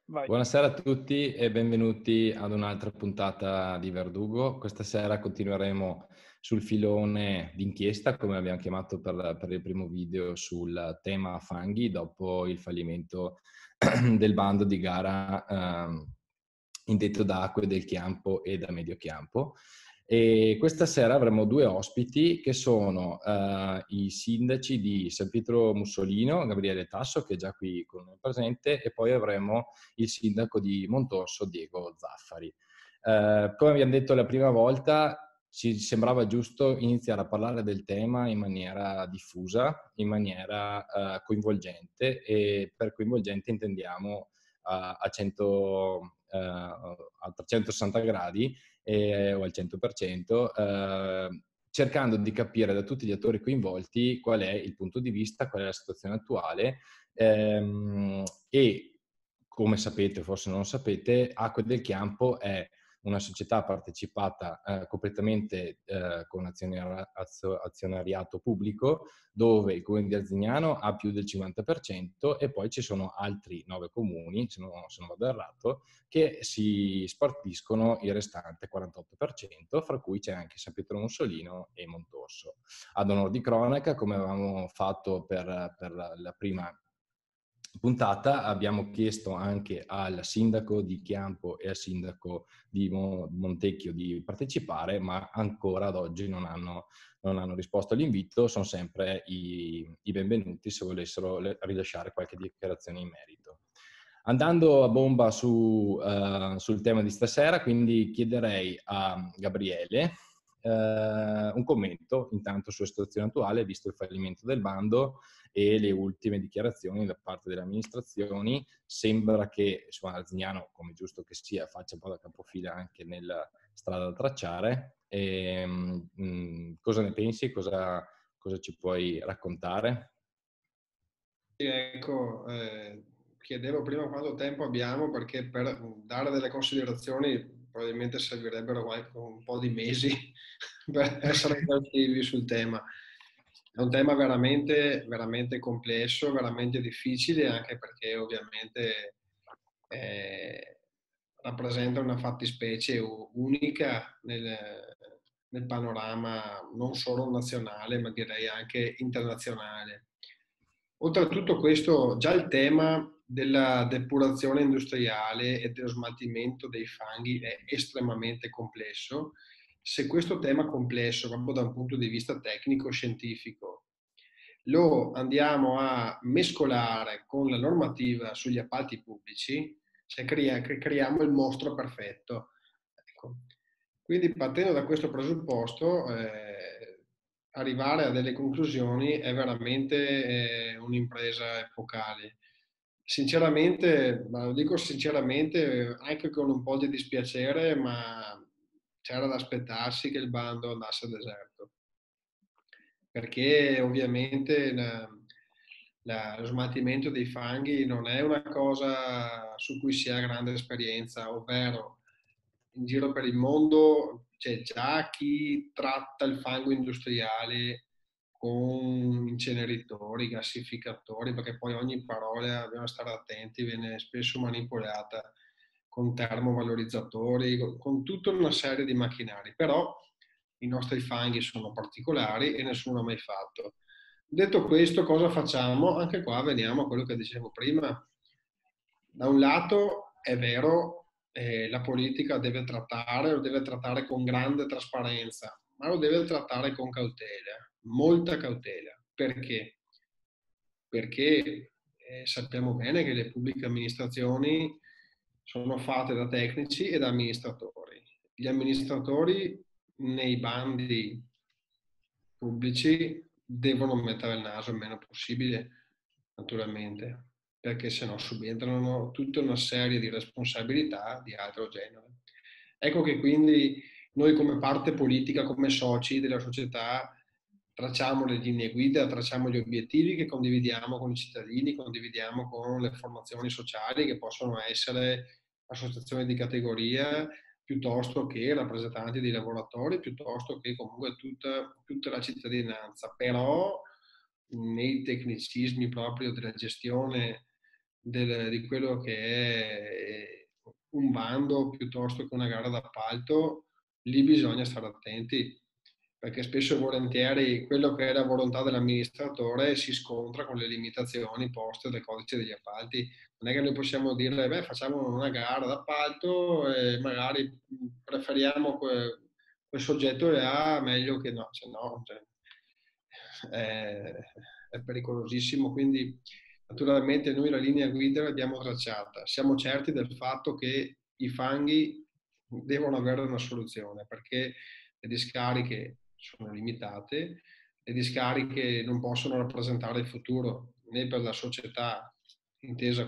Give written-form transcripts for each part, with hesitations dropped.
Vai. Buonasera a tutti e benvenuti ad un'altra puntata di Verdugo. Questa sera continueremo sul filone d'inchiesta, come abbiamo chiamato per il primo video, sul tema fanghi, dopo il fallimento del bando di gara indetto da Acque del Chiampo e da Mediochiampo. E questa sera avremo due ospiti che sono i sindaci di San Pietro Mussolino, Gabriele Tasso, che è già qui con noi presente, e poi avremo il sindaco di Montorso, Diego Zaffari. Come abbiamo detto la prima volta, ci sembrava giusto iniziare a parlare del tema in maniera diffusa, in maniera coinvolgente, e per coinvolgente intendiamo a 360 gradi o al 100%, cercando di capire da tutti gli attori coinvolti qual è il punto di vista, qual è la situazione attuale e, come sapete, forse non lo sapete, Acque del Chiampo è una società partecipata completamente con azionariato pubblico, dove il comune di Arzignano ha più del 50% e poi ci sono altri 9 comuni, se non vado errato, che si spartiscono il restante 48%, fra cui c'è anche San Pietro Mussolino e Montorso. Ad onor di cronaca, come avevamo fatto per la prima puntata, abbiamo chiesto anche al sindaco di Chiampo e al sindaco di Montecchio di partecipare, ma ancora ad oggi non hanno risposto all'invito. Sono sempre i benvenuti se volessero rilasciare qualche dichiarazione in merito. Andando a bomba sul tema di stasera, quindi chiederei a Gabriele un commento intanto sulla situazione attuale, visto il fallimento del bando e le ultime dichiarazioni da parte delle amministrazioni. Sembra che Arzignano, come giusto che sia, faccia un po' da capofila anche nella strada da tracciare. Cosa ne pensi? Cosa ci puoi raccontare? Ecco, chiedevo prima quanto tempo abbiamo, perché per dare delle considerazioni probabilmente servirebbero un po' di mesi per essere esaustivi sul tema. È un tema veramente, veramente complesso, veramente difficile, anche perché ovviamente rappresenta una fattispecie unica nel panorama non solo nazionale, ma direi anche internazionale. Oltre a tutto questo, già il tema della depurazione industriale e dello smaltimento dei fanghi è estremamente complesso. Se questo tema complesso, proprio da un punto di vista tecnico-scientifico, lo andiamo a mescolare con la normativa sugli appalti pubblici, cioè creiamo il mostro perfetto. Ecco. Quindi, partendo da questo presupposto, arrivare a delle conclusioni è veramente un'impresa epocale. Sinceramente, ma lo dico sinceramente, anche con un po' di dispiacere, ma c'era da aspettarsi che il bando andasse a deserto, perché ovviamente lo smaltimento dei fanghi non è una cosa su cui si ha grande esperienza, ovvero in giro per il mondo c'è già chi tratta il fango industriale con inceneritori, gassificatori, perché poi ogni parola, dobbiamo stare attenti, viene spesso manipolata con termovalorizzatori, con tutta una serie di macchinari. Però i nostri fanghi sono particolari e nessuno ha mai fatto. Detto questo, cosa facciamo? Anche qua veniamo a quello che dicevo prima. Da un lato è vero, la politica lo deve trattare con grande trasparenza, ma lo deve trattare con cautela, molta cautela. Perché? Perché sappiamo bene che le pubbliche amministrazioni sono fatte da tecnici e da amministratori. Gli amministratori nei bandi pubblici devono mettere il naso il meno possibile, naturalmente, perché sennò subentrano tutta una serie di responsabilità di altro genere. Ecco che quindi noi come parte politica, come soci della società, tracciamo le linee guida, tracciamo gli obiettivi che condividiamo con i cittadini, condividiamo con le formazioni sociali che possono essere associazioni di categoria, piuttosto che rappresentanti dei lavoratori, piuttosto che comunque tutta la cittadinanza. Però nei tecnicismi proprio della gestione di quello che è un bando piuttosto che una gara d'appalto, lì bisogna stare attenti, perché spesso e volentieri quello che è la volontà dell'amministratore si scontra con le limitazioni poste dal codice degli appalti. Non è che noi possiamo dire, beh, facciamo una gara d'appalto e magari preferiamo quel soggetto e A meglio che no, cioè, no, cioè, è pericolosissimo, quindi naturalmente noi la linea guida l'abbiamo tracciata, siamo certi del fatto che i fanghi devono avere una soluzione perché le discariche sono limitate, le discariche non possono rappresentare il futuro né per la società intesa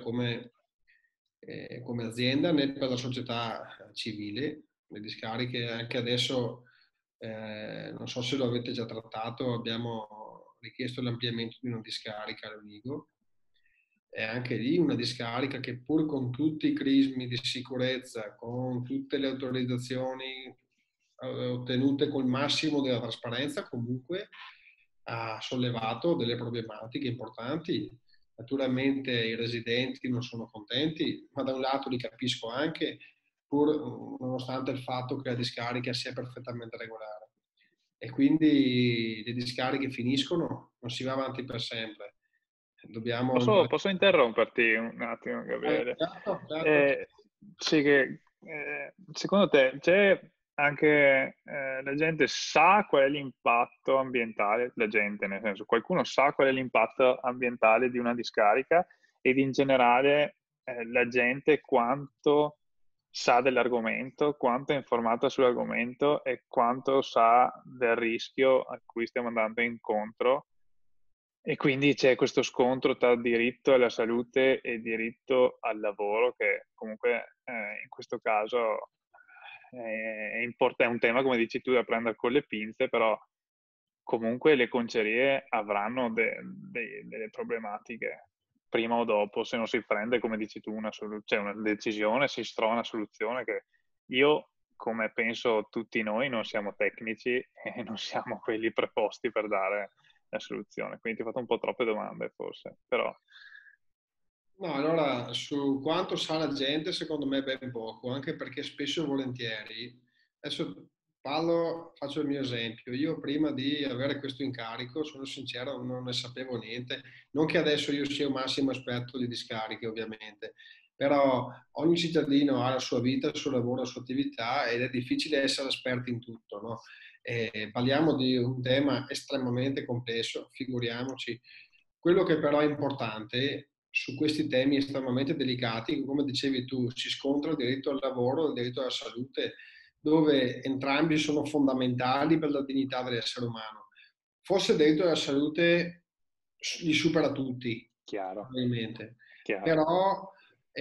come azienda né per la società civile. Le discariche anche adesso, non so se lo avete già trattato, abbiamo richiesto l'ampliamento di una discarica a Lonigo. È anche lì una discarica che pur con tutti i crismi di sicurezza, con tutte le autorizzazioni ottenute col massimo della trasparenza, comunque ha sollevato delle problematiche importanti. Naturalmente i residenti non sono contenti, ma da un lato li capisco anche, pur nonostante il fatto che la discarica sia perfettamente regolare. E quindi le discariche finiscono, non si va avanti per sempre. Dobbiamo Posso interromperti un attimo, Gabriele? certo, certo. Eh, sì, secondo te c'è anche la gente sa qual è l'impatto ambientale, la gente nel senso, qualcuno sa qual è l'impatto ambientale di una discarica ed in generale la gente quanto sa dell'argomento, quanto è informata sull'argomento e quanto sa del rischio a cui stiamo andando incontro. E quindi c'è questo scontro tra diritto alla salute e diritto al lavoro, che comunque in questo caso è un tema, come dici tu, da prendere con le pinze, però comunque le concerie avranno delle problematiche prima o dopo, se non si prende, come dici tu, cioè una decisione, si trova una soluzione che io, come penso tutti noi, non siamo tecnici e non siamo quelli preposti per dare la soluzione. Quindi ti ho fatto un po' troppe domande, forse, però... No, allora su quanto sa la gente, secondo me ben poco, anche perché spesso e volentieri, adesso faccio il mio esempio, io prima di avere questo incarico, sono sincero, non ne sapevo niente, non che adesso io sia un massimo esperto di discariche ovviamente, però ogni cittadino ha la sua vita, il suo lavoro, la sua attività ed è difficile essere esperti in tutto, no? Parliamo di un tema estremamente complesso, figuriamoci. Quello che però è importante su questi temi estremamente delicati, come dicevi tu, si scontra il diritto al lavoro e il diritto alla salute, dove entrambi sono fondamentali per la dignità dell'essere umano. Forse il diritto alla salute li supera tutti, Chiaro, probabilmente, chiaro. però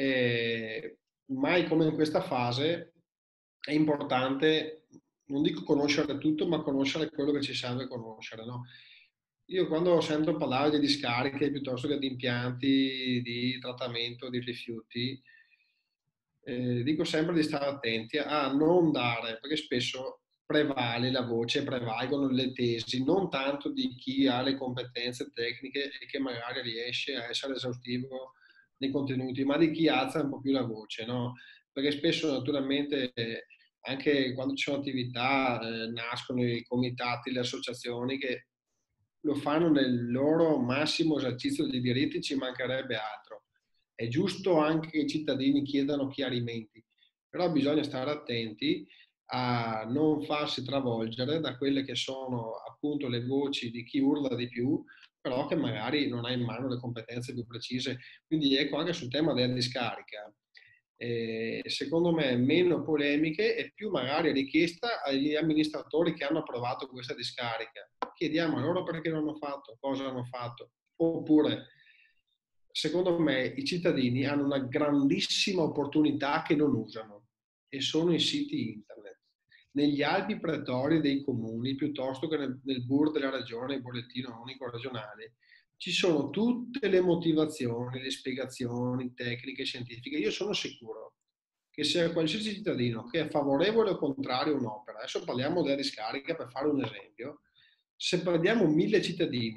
mai come in questa fase è importante, non dico conoscere tutto, ma conoscere quello che ci serve conoscere, no? Io quando sento parlare di discariche piuttosto che di impianti di trattamento di rifiuti, dico sempre di stare attenti a non dare, perché spesso prevale la voce, prevalgono le tesi, non tanto di chi ha le competenze tecniche e che magari riesce a essere esaustivo nei contenuti, ma di chi alza un po' più la voce, no? Perché spesso naturalmente anche quando ci sono attività nascono i comitati, le associazioni che lo fanno nel loro massimo esercizio dei diritti, ci mancherebbe altro. È giusto anche che i cittadini chiedano chiarimenti, però bisogna stare attenti a non farsi travolgere da quelle che sono appunto le voci di chi urla di più, però che magari non ha in mano le competenze più precise. Quindi ecco, anche sul tema della discarica, secondo me meno polemiche e più magari richiesta agli amministratori che hanno approvato questa discarica. Chiediamo a loro perché non hanno fatto, cosa hanno fatto. Oppure, secondo me, i cittadini hanno una grandissima opportunità che non usano e sono i siti internet. Negli albi pretori dei comuni, piuttosto che nel BUR della regione, il bollettino unico regionale, ci sono tutte le motivazioni, le spiegazioni tecniche, scientifiche. Io sono sicuro che se qualsiasi cittadino che è favorevole o contrario a un'opera, adesso parliamo della discarica per fare un esempio, se prendiamo 1000 cittadini,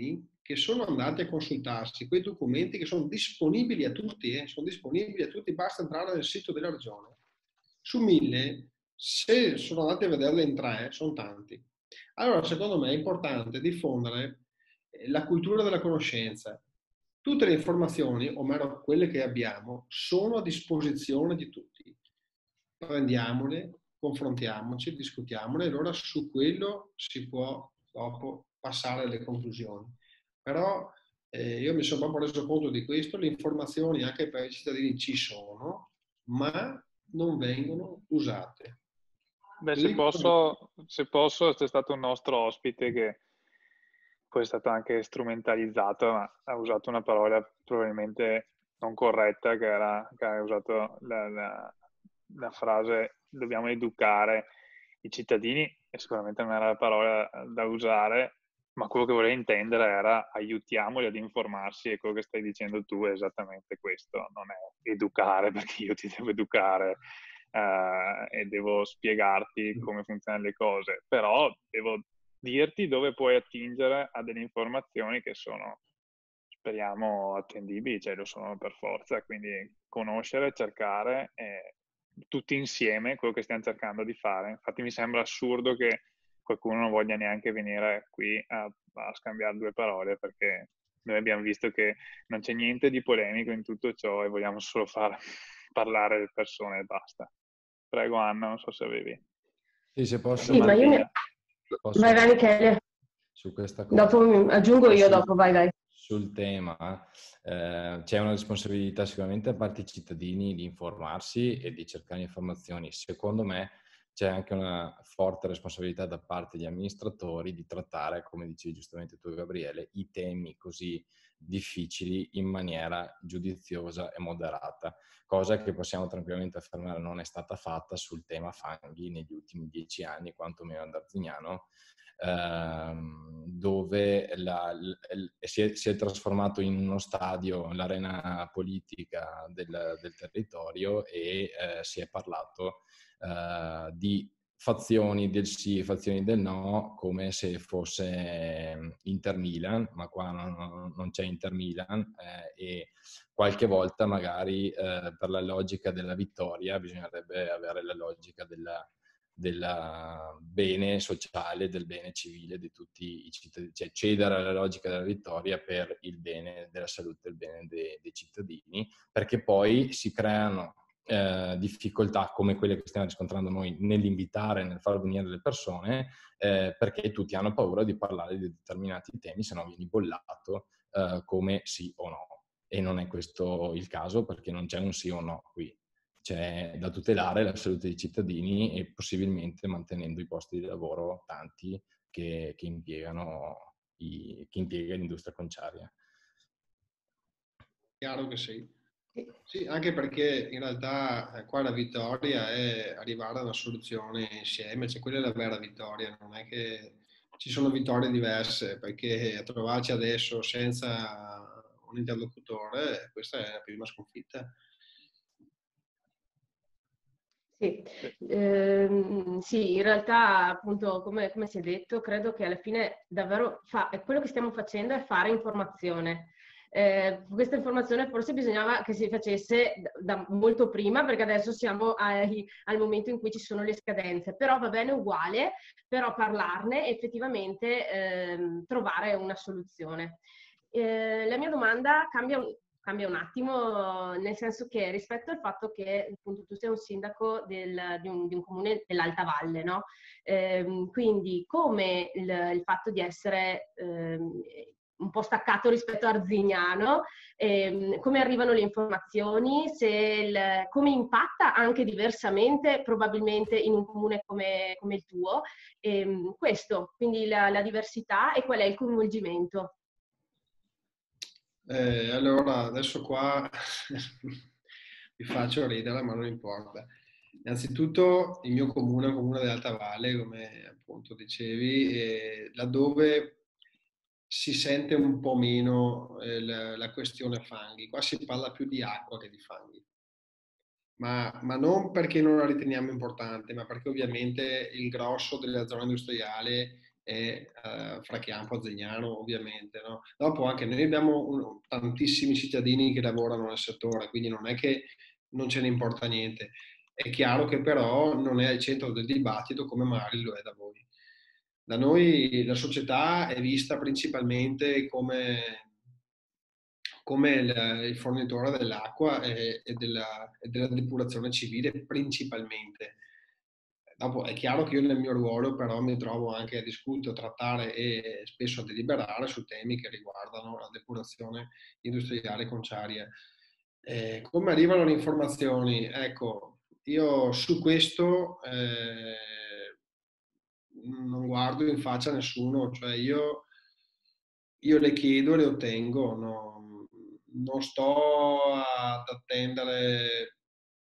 che sono andati a consultarsi quei documenti che sono disponibili a tutti, basta entrare nel sito della regione. Su 1000, se sono andati a vederle in 3, sono tanti. Allora, secondo me è importante diffondere la cultura della conoscenza. Tutte le informazioni, o meglio quelle che abbiamo, sono a disposizione di tutti. Prendiamole, confrontiamoci, discutiamole, e allora su quello si può dopo passare alle conclusioni. Però io mi sono proprio reso conto di questo, le informazioni anche per i cittadini ci sono, ma non vengono usate. Beh, se posso, c'è stato un nostro ospite che poi è stato anche strumentalizzato, ma ha usato una parola probabilmente non corretta, che ha usato la frase dobbiamo educare i cittadini, e sicuramente non era la parola da usare, ma quello che voleva intendere era aiutiamoli ad informarsi, e quello che stai dicendo tu è esattamente questo, non è educare perché io ti devo educare e devo spiegarti come funzionano le cose, però devo dirti dove puoi attingere a delle informazioni che sono, speriamo, attendibili, cioè lo sono per forza, quindi conoscere, cercare tutti insieme quello che stiamo cercando di fare. Infatti mi sembra assurdo che qualcuno non voglia neanche venire qui a scambiare due parole, perché noi abbiamo visto che non c'è niente di polemico in tutto ciò e vogliamo solo far parlare le persone e basta. Prego Anna, non so se avevi Sì, se posso, Sì, ma io mi... posso Vai, Michele. su questa cosa. Dopo aggiungo io, dopo, vai. Sul tema c'è una responsabilità sicuramente da parte dei cittadini di informarsi e di cercare informazioni. Secondo me c'è anche una forte responsabilità da parte degli amministratori di trattare, come dicevi giustamente tu Gabriele, i temi così difficili in maniera giudiziosa e moderata, cosa che possiamo tranquillamente affermare non è stata fatta sul tema fanghi negli ultimi 10 anni, quantomeno ad Arzignano, dove si è trasformato in uno stadio l'arena politica del territorio e si è parlato di fazioni del sì e fazioni del no come se fosse Inter Milan, ma qua non c'è Inter Milan e qualche volta magari per la logica della vittoria bisognerebbe avere la logica del bene sociale, del bene civile di tutti i cittadini, cioè cedere alla logica della vittoria per il bene della salute, il bene dei cittadini, perché poi si creano difficoltà come quelle che stiamo riscontrando noi nell'invitare, nel far venire le persone, perché tutti hanno paura di parlare di determinati temi, se no vieni bollato come sì o no. E non è questo il caso, perché non c'è un sì o no qui. C'è da tutelare la salute dei cittadini e possibilmente mantenendo i posti di lavoro tanti che impiega l'industria conciaria. Chiaro che sì. Sì, anche perché in realtà qua la vittoria è arrivare a una soluzione insieme, cioè quella è la vera vittoria, non è che ci sono vittorie diverse, perché trovarci adesso senza un interlocutore, questa è la prima sconfitta. Sì. Sì, in realtà appunto come si è detto, credo che alla fine davvero quello che stiamo facendo è fare informazione. Questa informazione forse bisognava che si facesse da molto prima, perché adesso siamo al momento in cui ci sono le scadenze, però va bene uguale, però parlarne e effettivamente trovare una soluzione. La mia domanda cambia un attimo, nel senso che rispetto al fatto che appunto tu sei un sindaco di un comune dell'Alta Valle, no? Quindi come il fatto di essere un po' staccato rispetto a Arzignano, come arrivano le informazioni, come impatta anche diversamente probabilmente in un comune come il tuo, questo, quindi la diversità e qual è il coinvolgimento. Allora, adesso qua vi faccio ridere, ma non importa. Innanzitutto il mio comune è un comune dell'Alta Valle, come appunto dicevi, laddove si sente un po' meno la questione fanghi. Qua si parla più di acqua che di fanghi. Ma non perché non la riteniamo importante, ma perché ovviamente il grosso della zona industriale e Fracchiampo Azegnano, ovviamente, no? Dopo anche noi abbiamo tantissimi cittadini che lavorano nel settore, quindi non è che non ce ne importa niente. È chiaro che però non è al centro del dibattito come magari lo è da voi. Da noi la società è vista principalmente come il fornitore dell'acqua e della depurazione civile principalmente. Dopo è chiaro che io nel mio ruolo però mi trovo anche a discutere, a trattare e spesso a deliberare su temi che riguardano la depurazione industriale conciaria. Come arrivano le informazioni? Ecco, io su questo non guardo in faccia a nessuno, cioè io le chiedo e le ottengo, non sto ad attendere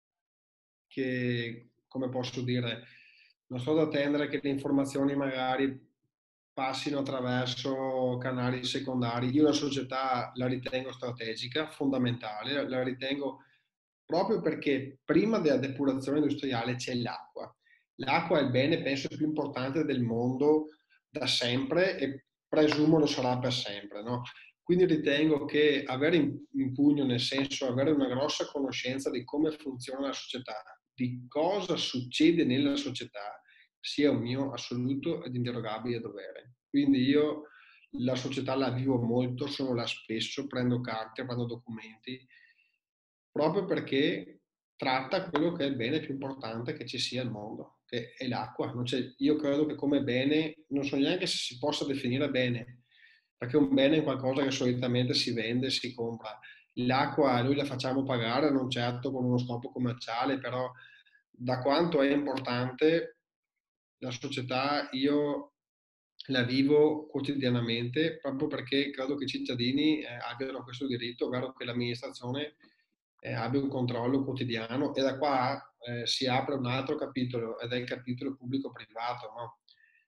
che, come posso dire, non sto ad attendere che le informazioni magari passino attraverso canali secondari. Io la società la ritengo strategica, fondamentale, la ritengo proprio perché prima della depurazione industriale c'è l'acqua. L'acqua è il bene, penso, più importante del mondo da sempre e presumo lo sarà per sempre, no? Quindi ritengo che avere in pugno, nel senso avere una grossa conoscenza di come funziona la società, di cosa succede nella società, sia un mio assoluto ed inderogabile dovere. Quindi io la società la vivo molto, sono là spesso, prendo carte, prendo documenti, proprio perché tratta quello che è il bene più importante che ci sia al mondo, che è l'acqua. Io credo che come bene, non so neanche se si possa definire bene, perché un bene è qualcosa che solitamente si vende, si compra. L'acqua noi la facciamo pagare, non certo con uno scopo commerciale, però da quanto è importante la società, io la vivo quotidianamente proprio perché credo che i cittadini abbiano questo diritto, ovvero che l'amministrazione abbia un controllo quotidiano, e da qua si apre un altro capitolo ed è il capitolo pubblico-privato, no?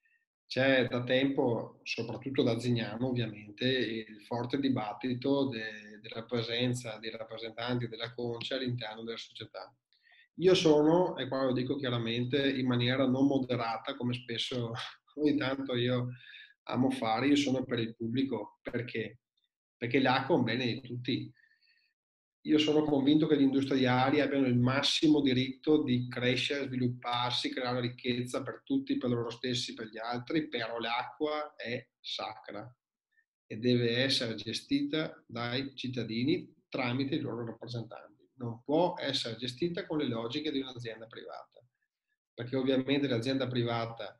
C'è da tempo, soprattutto da Zignano ovviamente, il forte dibattito della presenza dei rappresentanti della Concia all'interno della società. Io sono, e qua lo dico chiaramente, in maniera non moderata, come spesso ogni tanto io amo fare, io sono per il pubblico. Perché? Perché l'acqua è un bene di tutti. Io sono convinto che gli industriali abbiano il massimo diritto di crescere, svilupparsi, creare ricchezza per tutti, per loro stessi, per gli altri, però l'acqua è sacra e deve essere gestita dai cittadini tramite i loro rappresentanti. Non può essere gestita con le logiche di un'azienda privata, perché ovviamente l'azienda privata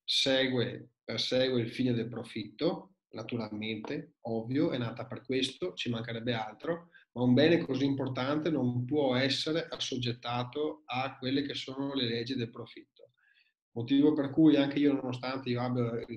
persegue il fine del profitto, naturalmente, ovvio, è nata per questo, ci mancherebbe altro, ma un bene così importante non può essere assoggettato a quelle che sono le leggi del profitto. Motivo per cui anche io, nonostante io abbia il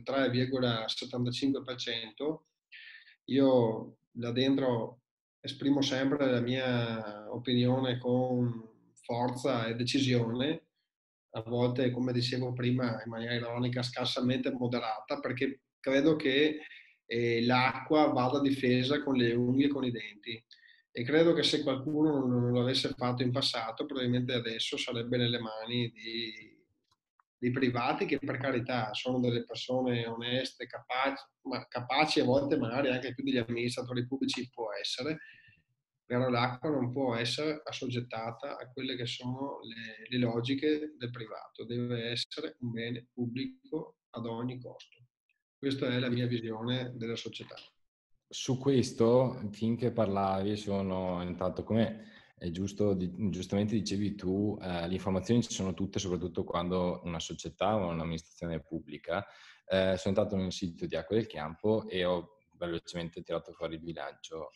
3,75%, io là dentro esprimo sempre la mia opinione con forza e decisione, a volte, come dicevo prima, in maniera ironica, scarsamente moderata, perché credo che l'acqua vada difesa con le unghie e con i denti. E credo che se qualcuno non l'avesse fatto in passato, probabilmente adesso sarebbe nelle mani di privati che, per carità, sono delle persone oneste, capaci a volte magari anche più degli amministratori pubblici può essere, però l'acqua non può essere assoggettata a quelle che sono le logiche del privato, deve essere un bene pubblico ad ogni costo. Questa è la mia visione della società. Su questo, finché parlavi, intanto come è giustamente dicevi tu, le informazioni ci sono tutte, soprattutto quando una società o un'amministrazione è pubblica. Sono entrato nel sito di Acque del Chiampo e ho velocemente tirato fuori il bilancio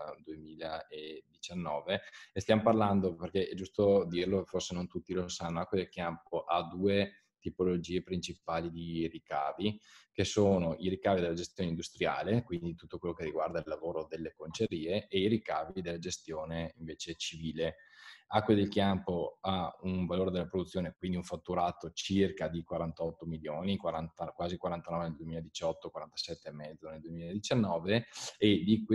2019 e stiamo parlando, perché è giusto dirlo, forse non tutti lo sanno, Acque del Chiampo ha due tipologie principali di ricavi, che sono i ricavi della gestione industriale, quindi tutto quello che riguarda il lavoro delle concerie, e i ricavi della gestione invece civile. Acque del Chiampo ha un valore della produzione, quindi un fatturato circa di 48 milioni, quasi 49 nel 2018, 47,5 nel 2019, e di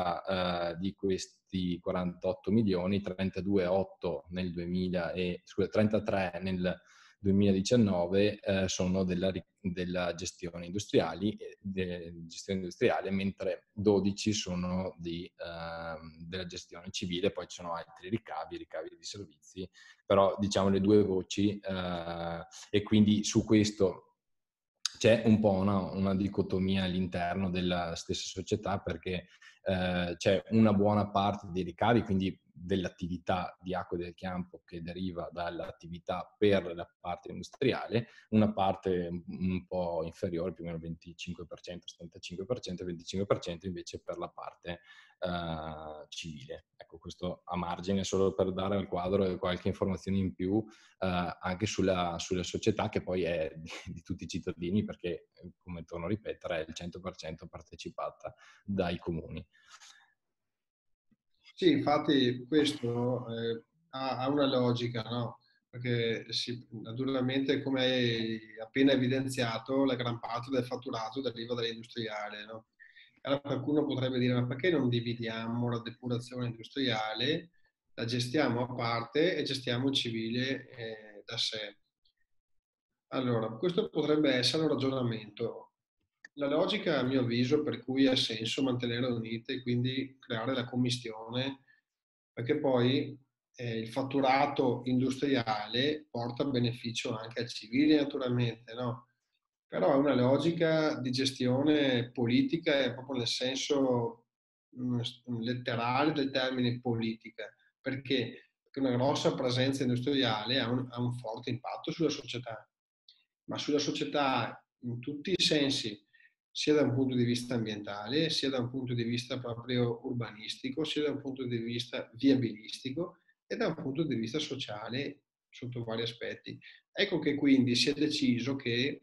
questi 48 milioni, 33 nel 2019 sono della gestione industriale, mentre 12 sono della gestione civile, poi ci sono altri ricavi di servizi, però diciamo le due voci, e quindi su questo c'è un po' una dicotomia all'interno della stessa società, perché c'è una buona parte dei ricavi, quindi dell'attività di Acque del Chiampo, che deriva dall'attività per la parte industriale, una parte un po' inferiore, più o meno 25%, 75%, 25% invece per la parte civile. Ecco, questo a margine, solo per dare al quadro qualche informazione in più anche sulla società, che poi è di tutti i cittadini, perché, come torno a ripetere, è il 100% partecipata dai comuni. Sì, infatti questo ha una logica, no? Perché naturalmente, come hai appena evidenziato, la gran parte del fatturato deriva dall'industriale, no? Allora qualcuno potrebbe dire, ma perché non dividiamo la depurazione industriale, la gestiamo a parte e gestiamo il civile da sé? Allora, questo potrebbe essere un ragionamento. La logica, a mio avviso, per cui ha senso mantenere unite e quindi creare la commistione, perché poi il fatturato industriale porta beneficio anche al civile, naturalmente, no? Però è una logica di gestione politica, è proprio nel senso letterale del termine politica. Perché? Perché una grossa presenza industriale ha un forte impatto sulla società, ma sulla società in tutti i sensi, sia da un punto di vista ambientale, sia da un punto di vista proprio urbanistico, sia da un punto di vista viabilistico e da un punto di vista sociale sotto vari aspetti. Ecco che quindi si è deciso che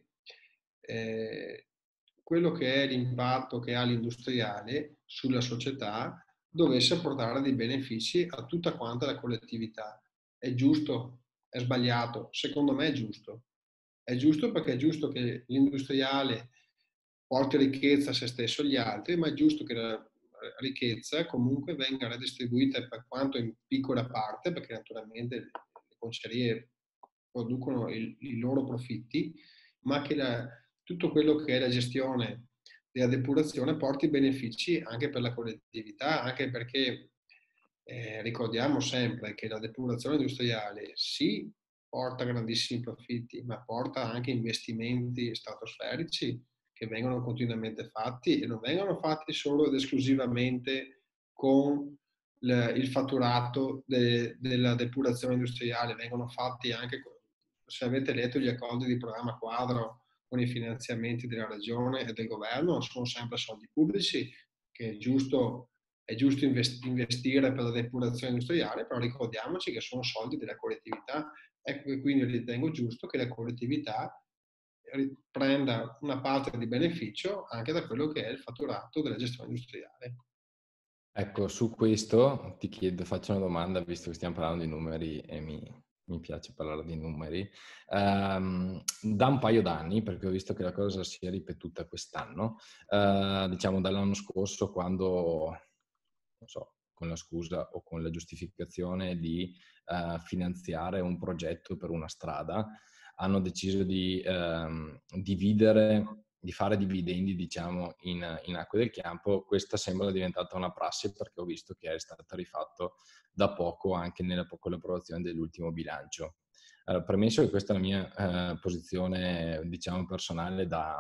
quello che è l'impatto che ha l'industriale sulla società dovesse portare dei benefici a tutta quanta la collettività. È giusto? È sbagliato? Secondo me è giusto. È giusto perché è giusto che l'industriale porti ricchezza a se stesso e agli altri, ma è giusto che la ricchezza comunque venga redistribuita, per quanto in piccola parte, perché naturalmente le concerie producono i loro profitti, ma che tutto quello che è la gestione della depurazione porti benefici anche per la collettività, anche perché ricordiamo sempre che la depurazione industriale sì porta grandissimi profitti, ma porta anche investimenti stratosferici che vengono continuamente fatti e non vengono fatti solo ed esclusivamente con il fatturato della depurazione industriale, vengono fatti anche, se avete letto gli accordi di programma quadro con i finanziamenti della regione e del governo, sono sempre soldi pubblici, che è giusto investire per la depurazione industriale, però ricordiamoci che sono soldi della collettività. Ecco che quindi ritengo giusto che la collettività prenda una parte di beneficio anche da quello che è il fatturato della gestione industriale. Ecco, su questo ti faccio una domanda, visto che stiamo parlando di numeri e mi piace parlare di numeri. Da un paio d'anni, perché ho visto che la cosa si è ripetuta quest'anno, diciamo dall'anno scorso, quando, non so, con la scusa o con la giustificazione di finanziare un progetto per una strada, hanno deciso di fare dividendi, diciamo, in Acque del Chiampo. Questa sembra diventata una prassi, perché ho visto che è stato rifatto da poco anche con l'approvazione dell'ultimo bilancio. Premesso che questa è la mia posizione, diciamo, personale da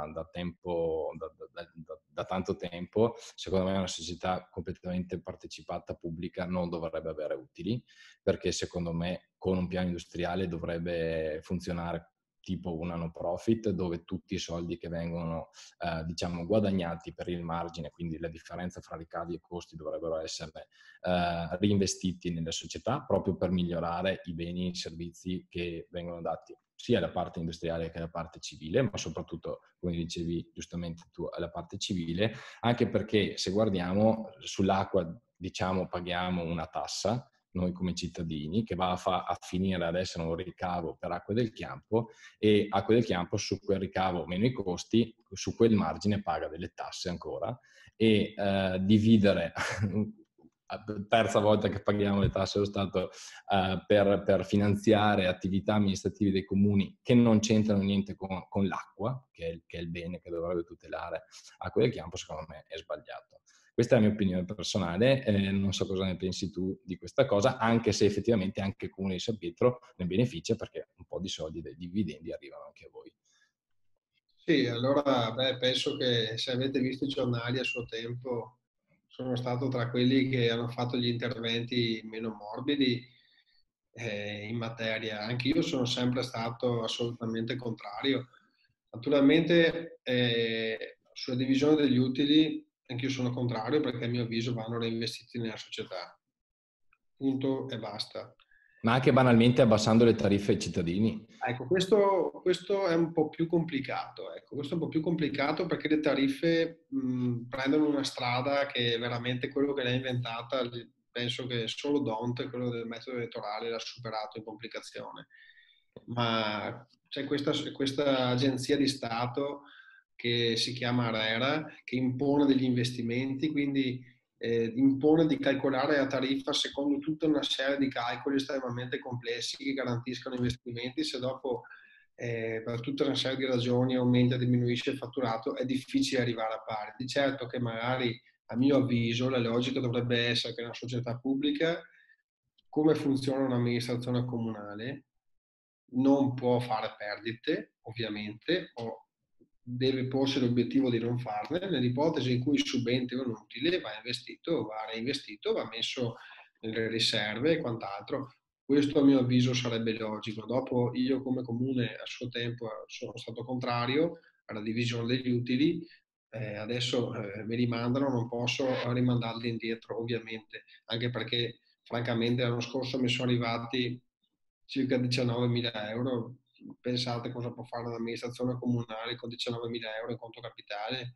tanto tempo, secondo me una società completamente partecipata pubblica non dovrebbe avere utili, perché secondo me con un piano industriale dovrebbe funzionare tipo una no profit, dove tutti i soldi che vengono diciamo guadagnati per il margine, quindi la differenza fra ricavi e costi, dovrebbero essere reinvestiti nelle società proprio per migliorare i beni e i servizi che vengono dati sia alla parte industriale che alla parte civile, ma soprattutto, come dicevi giustamente tu, alla parte civile, anche perché se guardiamo sull'acqua, diciamo, paghiamo una tassa noi come cittadini, che va a finire ad essere un ricavo per Acque del Chiampo, e Acque del Chiampo su quel ricavo meno i costi, su quel margine paga delle tasse ancora, e dividere terza volta che paghiamo le tasse allo Stato per finanziare attività amministrative dei comuni che non c'entrano niente con l'acqua, che è il bene che dovrebbe tutelare acqua del campo, secondo me è sbagliato. Questa è la mia opinione personale, non so cosa ne pensi tu di questa cosa, anche se effettivamente anche il comune di San Pietro ne beneficia, perché un po' di soldi dai dividendi arrivano anche a voi. Sì, allora penso che se avete visto i giornali a suo tempo, sono stato tra quelli che hanno fatto gli interventi meno morbidi in materia. Anche io sono sempre stato assolutamente contrario. Naturalmente sulla divisione degli utili anche io sono contrario perché a mio avviso vanno reinvestiti nella società. Punto e basta. Ma anche banalmente abbassando le tariffe ai cittadini. Ecco, questo è un po' più complicato, ecco. Questo è un po' più complicato perché le tariffe prendono una strada che veramente quello che l'ha inventata, penso che solo D'Hondt, quello del metodo elettorale, l'ha superato in complicazione. Ma c'è questa agenzia di Stato che si chiama ARERA, che impone degli investimenti, quindi impone di calcolare la tariffa secondo tutta una serie di calcoli estremamente complessi che garantiscono investimenti. Se dopo per tutta una serie di ragioni aumenta o diminuisce il fatturato, è difficile arrivare a pari. Di certo che magari, a mio avviso, la logica dovrebbe essere che una società pubblica, come funziona un'amministrazione comunale, non può fare perdite, ovviamente, o deve porsi l'obiettivo di non farne. Nell'ipotesi in cui subentri un utile, va investito, va reinvestito, va messo nelle riserve e quant'altro. Questo a mio avviso sarebbe logico. Dopo io come comune a suo tempo sono stato contrario alla divisione degli utili, adesso mi rimandano, non posso rimandarli indietro ovviamente, anche perché francamente l'anno scorso mi sono arrivati circa 19.000 euro. Pensate cosa può fare un'amministrazione comunale con 19.000 euro in conto capitale?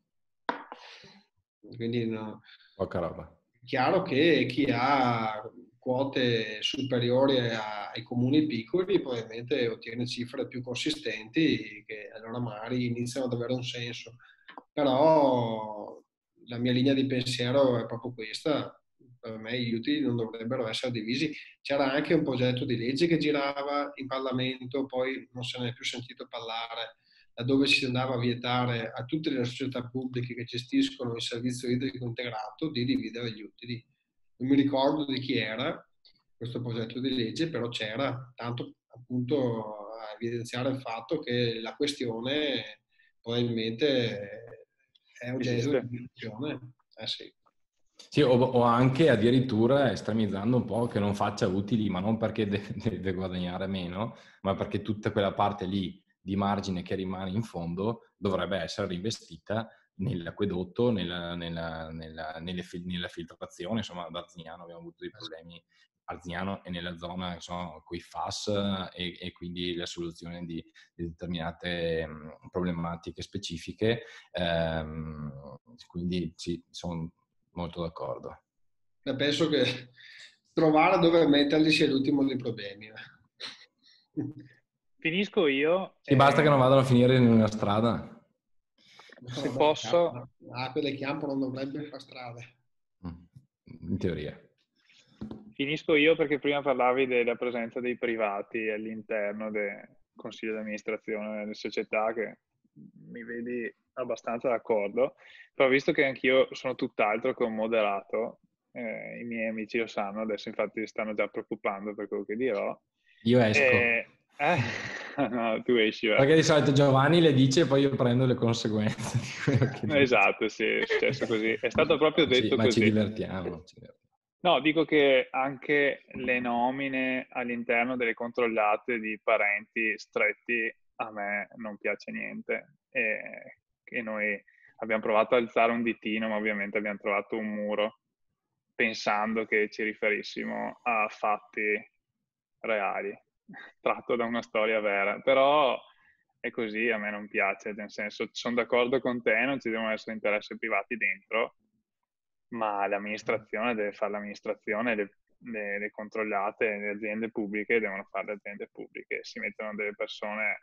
Quindi no. Poca roba. È chiaro che chi ha quote superiori ai comuni piccoli probabilmente ottiene cifre più consistenti che allora magari iniziano ad avere un senso. Però la mia linea di pensiero è proprio questa. Per me gli utili non dovrebbero essere divisi. C'era anche un progetto di legge che girava in Parlamento, poi non se ne è più sentito parlare, laddove si andava a vietare a tutte le società pubbliche che gestiscono il servizio idrico integrato di dividere gli utili. Non mi ricordo di chi era questo progetto di legge, però c'era, tanto appunto a evidenziare il fatto che la questione probabilmente è oggetto di discussione. Sì. Sì, o anche addirittura estremizzando un po' che non faccia utili, ma non perché deve guadagnare meno, ma perché tutta quella parte lì di margine che rimane in fondo dovrebbe essere reinvestita nell'acquedotto, nella filtrazione. Insomma, ad Arzignano abbiamo avuto dei problemi, Arzignano e nella zona, insomma, con i FAS e quindi la soluzione di determinate problematiche specifiche. Quindi sì, sono molto d'accordo. Penso che trovare dove metterli sia l'ultimo dei problemi. Finisco io. Sì, basta che non vadano a finire in una strada. Se posso. L'acqua del campo non dovrebbe fare strade. In teoria. Finisco io perché prima parlavi della presenza dei privati all'interno del consiglio di amministrazione delle società, che mi vedi abbastanza d'accordo, però visto che anch'io sono tutt'altro che un moderato, i miei amici lo sanno, adesso infatti stanno già preoccupando per quello che dirò. Io esco. No, tu esci. Perché di solito Giovanni le dice e poi io prendo le conseguenze di quello che dice. Esatto, sì, è successo così. È stato proprio detto ma così. ci divertiamo. No, dico che anche le nomine all'interno delle controllate di parenti stretti a me non piace niente. E noi abbiamo provato a alzare un ditino, ma ovviamente abbiamo trovato un muro, pensando che ci riferissimo a fatti reali, tratto da una storia vera. Però è così, a me non piace, nel senso, sono d'accordo con te, non ci devono essere interessi privati dentro, ma l'amministrazione deve fare l'amministrazione, le controllate, le aziende pubbliche devono fare le aziende pubbliche, si mettono delle persone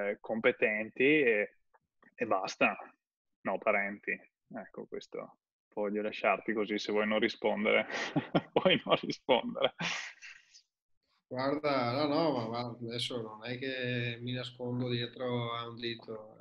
competenti e basta, no parenti. Ecco, questo voglio lasciarti così, se vuoi non rispondere, puoi non rispondere. Guarda, no, ma adesso non è che mi nascondo dietro a un dito.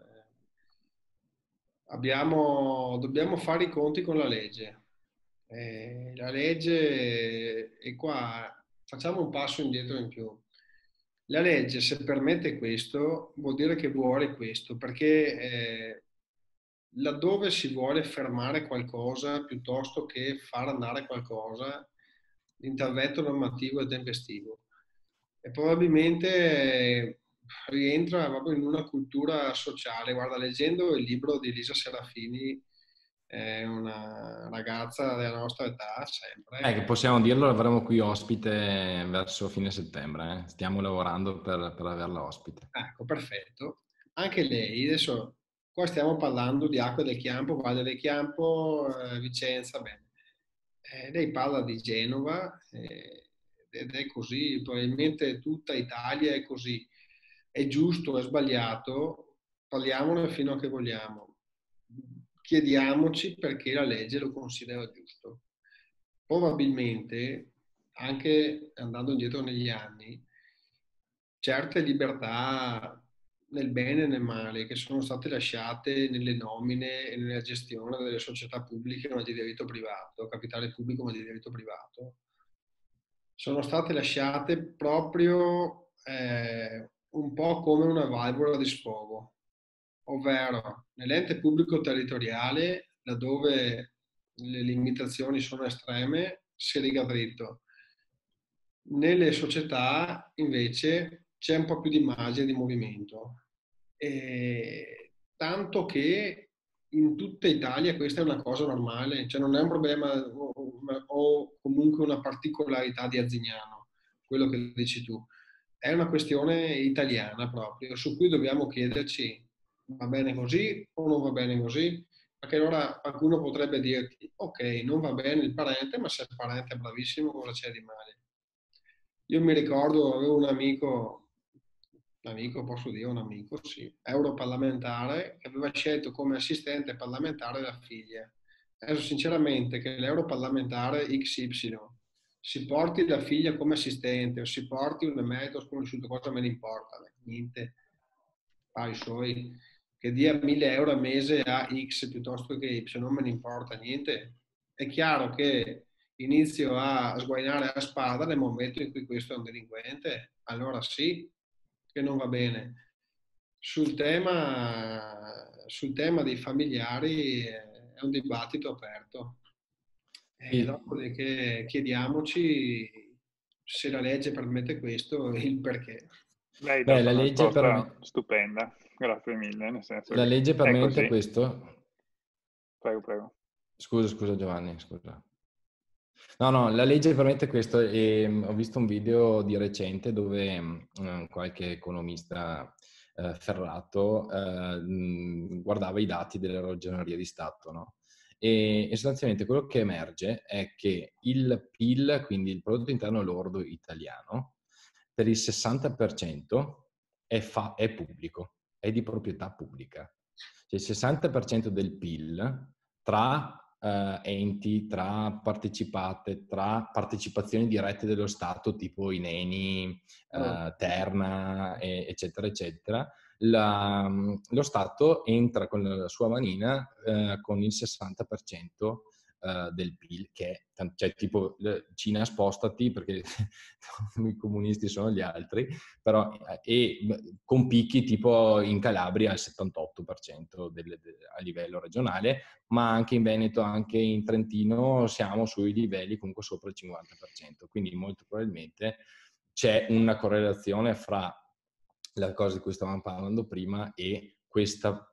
Dobbiamo fare i conti con la legge. La legge, e qua facciamo un passo indietro in più. La legge, se permette questo, vuol dire che vuole questo, perché laddove si vuole fermare qualcosa piuttosto che far andare qualcosa, l'intervento normativo è tempestivo. E probabilmente rientra proprio in una cultura sociale. Guarda, leggendo il libro di Elisa Serafini, è una ragazza della nostra età, sempre. Che possiamo dirlo, l'avremo qui ospite verso fine settembre. Stiamo lavorando per averla ospite. Ecco, perfetto. Anche lei, adesso qua stiamo parlando di Acque del Chiampo, Valle del Chiampo, Vicenza, bene. Lei parla di Genova ed è così, probabilmente tutta Italia è così. È giusto, è sbagliato, parliamone fino a che vogliamo. Chiediamoci perché la legge lo considera giusto. Probabilmente, anche andando indietro negli anni, certe libertà nel bene e nel male che sono state lasciate nelle nomine e nella gestione delle società pubbliche ma di diritto privato, capitale pubblico ma di diritto privato, sono state lasciate proprio un po' come una valvola di sfogo, ovvero nell'ente pubblico territoriale, laddove le limitazioni sono estreme, si riga dritto. Nelle società invece c'è un po' più di margine di movimento, tanto che in tutta Italia questa è una cosa normale, cioè non è un problema o comunque una particolarità di Azignano, quello che dici tu. È una questione italiana proprio, su cui dobbiamo chiederci va bene così o non va bene così, perché allora qualcuno potrebbe dirti ok, non va bene il parente, ma se il parente è bravissimo cosa c'è di male? Io mi ricordo, avevo un amico, posso dire un amico, sì, europarlamentare, che aveva scelto come assistente parlamentare la figlia. Adesso sinceramente che l'europarlamentare XY si porti la figlia come assistente o si porti un emerito sconosciuto, cosa me ne importa? Niente, fa i suoi, che dia 1.000 euro al mese a X piuttosto che Y, non me ne importa niente. È chiaro che inizio a sguainare a spada nel momento in cui questo è un delinquente, allora sì che non va bene. Sul tema dei familiari è un dibattito aperto. E Sì. dopodiché chiediamoci se la legge permette questo e il perché. Lei ha Beh, dato una risposta stupenda, grazie mille, nel senso la che legge è permette così. questo. Prego, prego. Scusa Giovanni, scusa. No, la legge permette questo e ho visto un video di recente dove qualche economista ferrato guardava i dati della Ragioneria di Stato, no? E sostanzialmente quello che emerge è che il PIL, quindi il prodotto interno lordo italiano, per il 60% è pubblico, è di proprietà pubblica. Cioè il 60% del PIL tra enti, tra partecipate, tra partecipazioni dirette dello Stato tipo i Neni, Terna, eccetera, eccetera, lo Stato entra con la sua manina con il 60% del PIL, che è, cioè tipo Cina spostati perché i comunisti sono gli altri, però e con picchi tipo in Calabria al 78% a livello regionale, ma anche in Veneto, anche in Trentino siamo sui livelli comunque sopra il 50%, quindi molto probabilmente c'è una correlazione fra la cosa di cui stavamo parlando prima e questa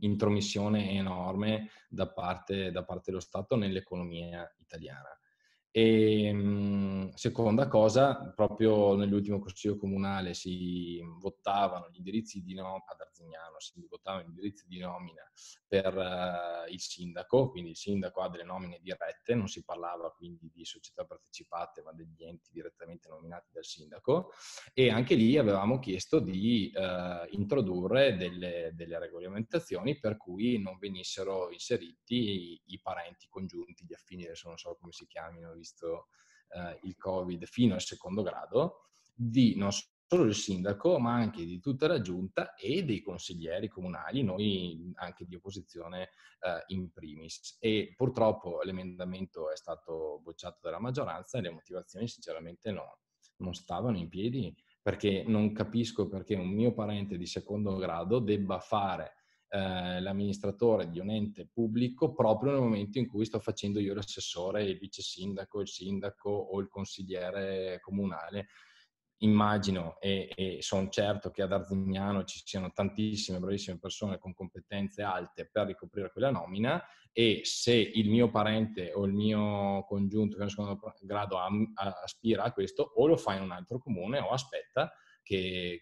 intromissione enorme da parte dello Stato nell'economia italiana. E seconda cosa, proprio nell'ultimo consiglio comunale si votavano gli indirizzi di nomina ad Arzignano, si votavano gli indirizzi di nomina per il sindaco, quindi il sindaco ha delle nomine dirette, non si parlava quindi di società partecipate ma degli enti direttamente nominati dal sindaco, e anche lì avevamo chiesto di introdurre delle regolamentazioni per cui non venissero inseriti i parenti congiunti, gli affini, adesso non so come si chiamino visto il Covid, fino al secondo grado, di non solo il sindaco ma anche di tutta la giunta e dei consiglieri comunali, noi anche di opposizione in primis. E purtroppo l'emendamento è stato bocciato dalla maggioranza e le motivazioni sinceramente non stavano in piedi, perché non capisco perché un mio parente di secondo grado debba fare l'amministratore di un ente pubblico proprio nel momento in cui sto facendo io l'assessore, il vice sindaco, il sindaco o il consigliere comunale. Immagino e sono certo che ad Arzignano ci siano tantissime bravissime persone con competenze alte per ricoprire quella nomina, e se il mio parente o il mio congiunto che è in secondo grado aspira a questo, o lo fa in un altro comune o aspetta che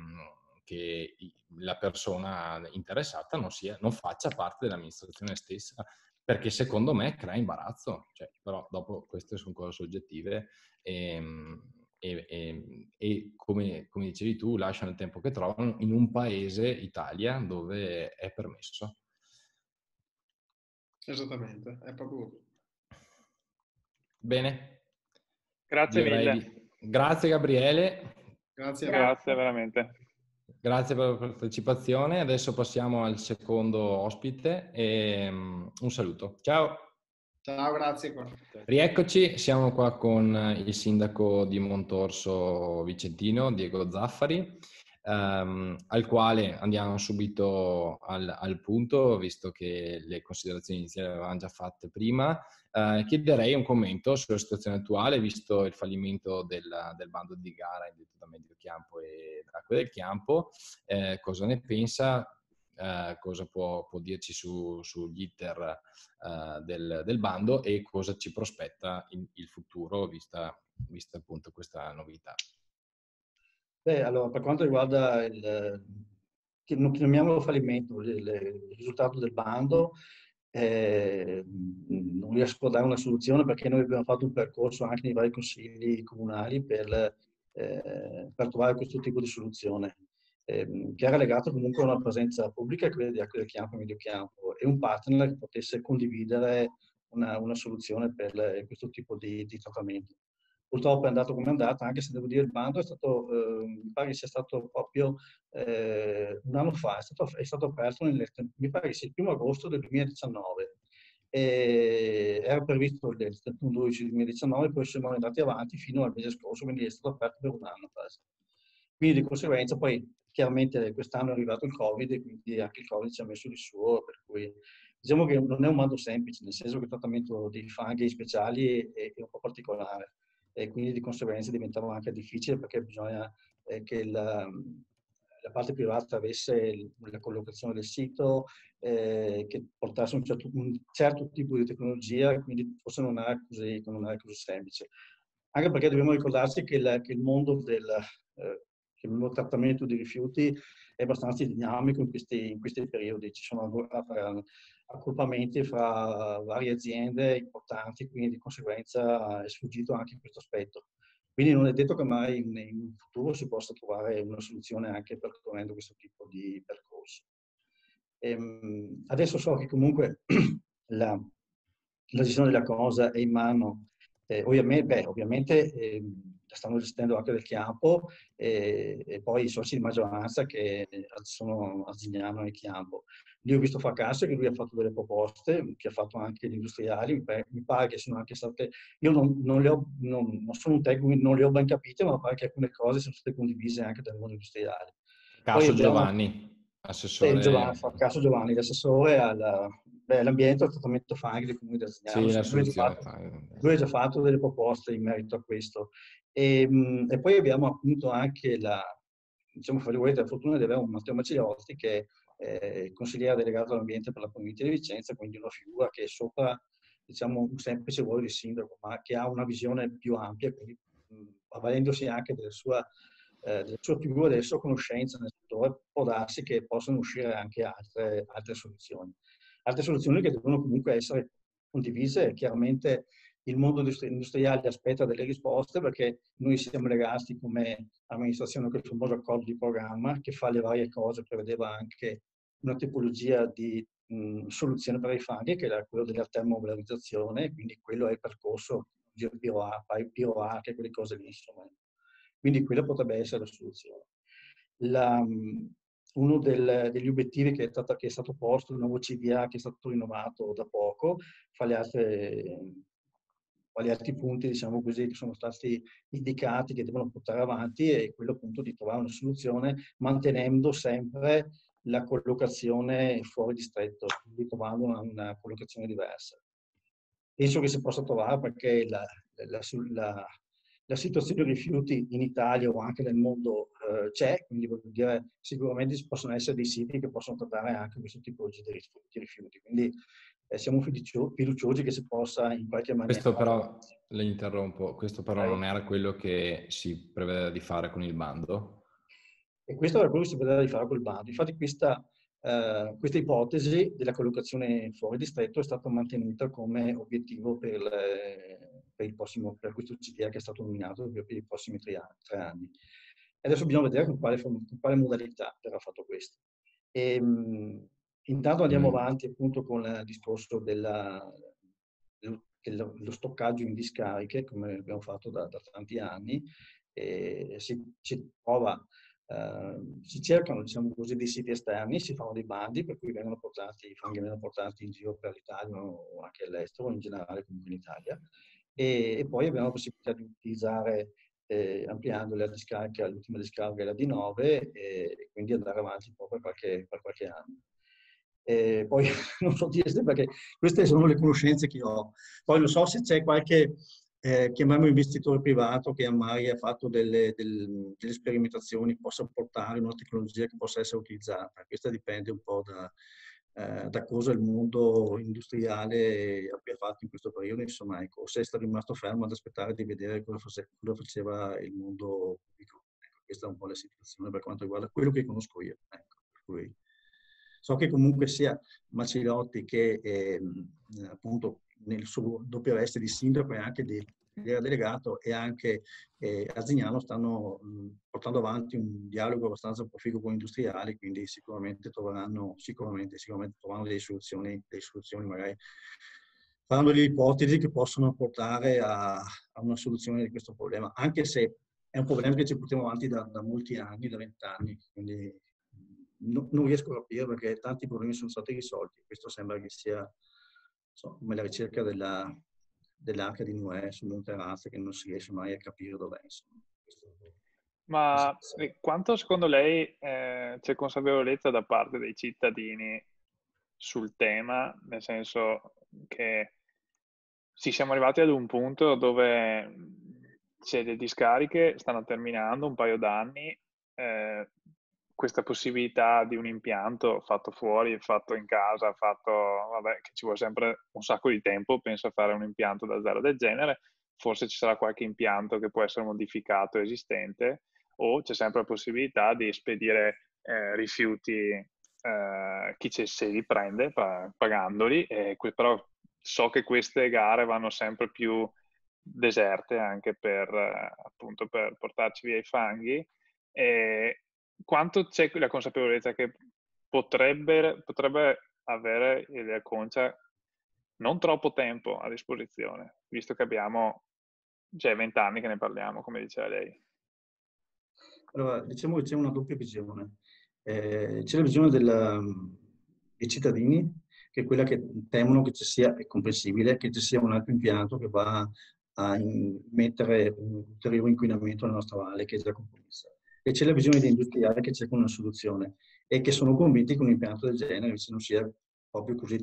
la persona interessata non faccia parte dell'amministrazione stessa, perché secondo me crea imbarazzo. Cioè, però dopo queste sono cose soggettive e come dicevi tu, lasciano il tempo che trovano in un paese, Italia, dove è permesso. Esattamente, è proprio così. Bene. Grazie mille. Grazie Gabriele. Grazie. Grazie veramente. Grazie per la partecipazione. Adesso passiamo al secondo ospite e un saluto. Ciao. Ciao, grazie. Rieccoci, siamo qua con il sindaco di Montorso Vicentino, Diego Zaffari, al quale andiamo subito al punto, visto che le considerazioni iniziali le avevamo già fatte prima. Chiederei un commento sulla situazione attuale, visto il fallimento del bando di gara indetto da Mediocampo e Acque del Chiampo. Cosa ne pensa? Cosa può dirci sugli iter del bando e cosa ci prospetta il futuro, vista appunto questa novità. Beh, allora, per quanto riguarda chiamiamolo fallimento, il risultato del bando, non riesco a dare una soluzione, perché noi abbiamo fatto un percorso anche nei vari consigli comunali per trovare questo tipo di soluzione, che era legato comunque a una presenza pubblica, quella di Acque del Chiampo e Mediocampo, e un partner che potesse condividere una soluzione per questo tipo di trattamento. Purtroppo è andato come è andato, anche se devo dire il bando è stato, mi pare che sia stato proprio un anno fa, è stato aperto mi pare che sia il 1° agosto del 2019. Era previsto il 31/12/2019, poi siamo andati avanti fino al mese scorso, quindi è stato aperto per un anno quasi. Quindi di conseguenza poi chiaramente quest'anno è arrivato il Covid e quindi anche il Covid ci ha messo il suo, per cui diciamo che non è un bando semplice, nel senso che il trattamento dei fanghi speciali è un po' particolare, e quindi di conseguenza diventava anche difficile, perché bisogna che la parte privata avesse la collocazione del sito, che portasse un certo tipo di tecnologia, quindi forse non è così semplice. Anche perché dobbiamo ricordarci che il mondo del trattamento di rifiuti è abbastanza dinamico in questi periodi. Ci sono accoppiamenti fra varie aziende importanti, quindi di conseguenza è sfuggito anche questo aspetto. Quindi non è detto che mai in futuro si possa trovare una soluzione anche percorrendo questo tipo di percorso. Adesso so che comunque la gestione della cosa è in mano, ovviamente la stanno gestendo Acque del Chiampo e poi i soci di maggioranza che sono Arzignano e Chiampo. Lì ho visto Fracasso che lui ha fatto delle proposte, che ha fatto anche gli industriali, mi pare che siano anche state, io non sono un tecnico, non le ho ben capite, ma mi pare che alcune cose sono state condivise anche dal mondo industriale. Caso Giovanni, assessore. Fracasso Giovanni, l'assessore all'ambiente e al trattamento fanghi del comune di Arzignano. Sì, lui ha già fatto delle proposte in merito a questo. E poi abbiamo appunto anche la fortuna di avere un Matteo Macigliotti che è consigliere delegato all'ambiente per la provincia di Vicenza, quindi una figura che è sopra diciamo, un semplice ruolo di sindaco, ma che ha una visione più ampia, quindi avvalendosi anche della sua figura, della sua conoscenza nel settore, può darsi che possano uscire anche altre soluzioni. Altre soluzioni che devono comunque essere condivise. Chiaramente il mondo industriale aspetta delle risposte, perché noi siamo legati come amministrazione con il famoso accordo di programma che fa le varie cose, prevedeva anche una tipologia di soluzione per i fanghi, che era quello della termovalorizzazione, quindi quello è il percorso PIRO-A, quelle cose lì, insomma. Quindi quella potrebbe essere la soluzione. Uno degli obiettivi che è stato posto, il nuovo CDA che è stato rinnovato da poco, fa gli altri punti, diciamo così, che sono stati indicati, che devono portare avanti, è quello appunto di trovare una soluzione mantenendo sempre la collocazione fuori distretto, quindi trovando una collocazione diversa. Penso che si possa trovare, perché la situazione dei rifiuti in Italia o anche nel mondo c'è, quindi vuol dire sicuramente ci possono essere dei siti che possono trattare anche questo tipo di rifiuti. Quindi siamo fiduciosi che si possa in qualche maniera... Questo però, le interrompo, questo però non era quello che si prevede di fare con il bando? E questo era quello che si vedeva di fare col bando. Infatti questa ipotesi della collocazione fuori distretto è stata mantenuta come obiettivo per questo CDA che è stato nominato per i prossimi 3 anni. E adesso bisogna vedere con quale modalità verrà fatto questo. Intanto andiamo avanti appunto con il discorso dello stoccaggio in discariche, come abbiamo fatto da tanti anni. Si cercano, diciamo così, dei siti esterni, si fanno dei bandi per cui i fanghi vengono portati in giro per l'Italia o anche all'estero, in generale comunque in Italia, e poi abbiamo la possibilità di utilizzare, ampliando la discarica, l'ultima discarica è la D9, e quindi andare avanti un po' per qualche anno. Poi non so dire, perché queste sono le conoscenze che ho. Poi non so se c'è qualche chiamiamo investitore privato che magari ha fatto delle sperimentazioni, possa portare una tecnologia che possa essere utilizzata. Questa dipende un po' da cosa il mondo industriale abbia fatto in questo periodo, insomma, ecco, se è stato rimasto fermo ad aspettare di vedere cosa faceva il mondo pubblico. Ecco, questa è un po' la situazione per quanto riguarda quello che conosco io. Ecco, per cui so che comunque sia Macillotti che appunto nel suo doppia veste di sindaco e anche di delegato, e anche Arzignano stanno portando avanti un dialogo abbastanza proficuo con gli industriali, quindi sicuramente troveranno delle soluzioni, magari faranno delle ipotesi che possono portare a una soluzione di questo problema, anche se è un problema che ci portiamo avanti da molti anni, da 20 anni, quindi non riesco a capire perché tanti problemi sono stati risolti. Questo sembra che sia come la ricerca dell'arca di Noè sul Monte Araz, che non si riesce mai a capire dov'è. Ma quanto secondo lei c'è consapevolezza da parte dei cittadini sul tema, nel senso che siamo arrivati ad un punto dove le discariche stanno terminando un paio d'anni, questa possibilità di un impianto fatto fuori, fatto in casa, vabbè, che ci vuole sempre un sacco di tempo, penso a fare un impianto da zero del genere, forse ci sarà qualche impianto che può essere modificato esistente, o c'è sempre la possibilità di spedire rifiuti, chi se li prende pagandoli, però so che queste gare vanno sempre più deserte anche appunto per portarci via i fanghi. Quanto c'è la consapevolezza che potrebbe avere il Concia non troppo tempo a disposizione, visto che abbiamo già 20 anni che ne parliamo, come diceva lei? Allora, diciamo che c'è una doppia visione. C'è la visione dei cittadini, che è quella che temono che ci sia, è comprensibile, che ci sia un altro impianto che va a mettere un ulteriore inquinamento nella nostra valle, che è già compromessa. E c'è la visione degli industriali che cercano una soluzione e che sono convinti che un impianto del genere non sia proprio così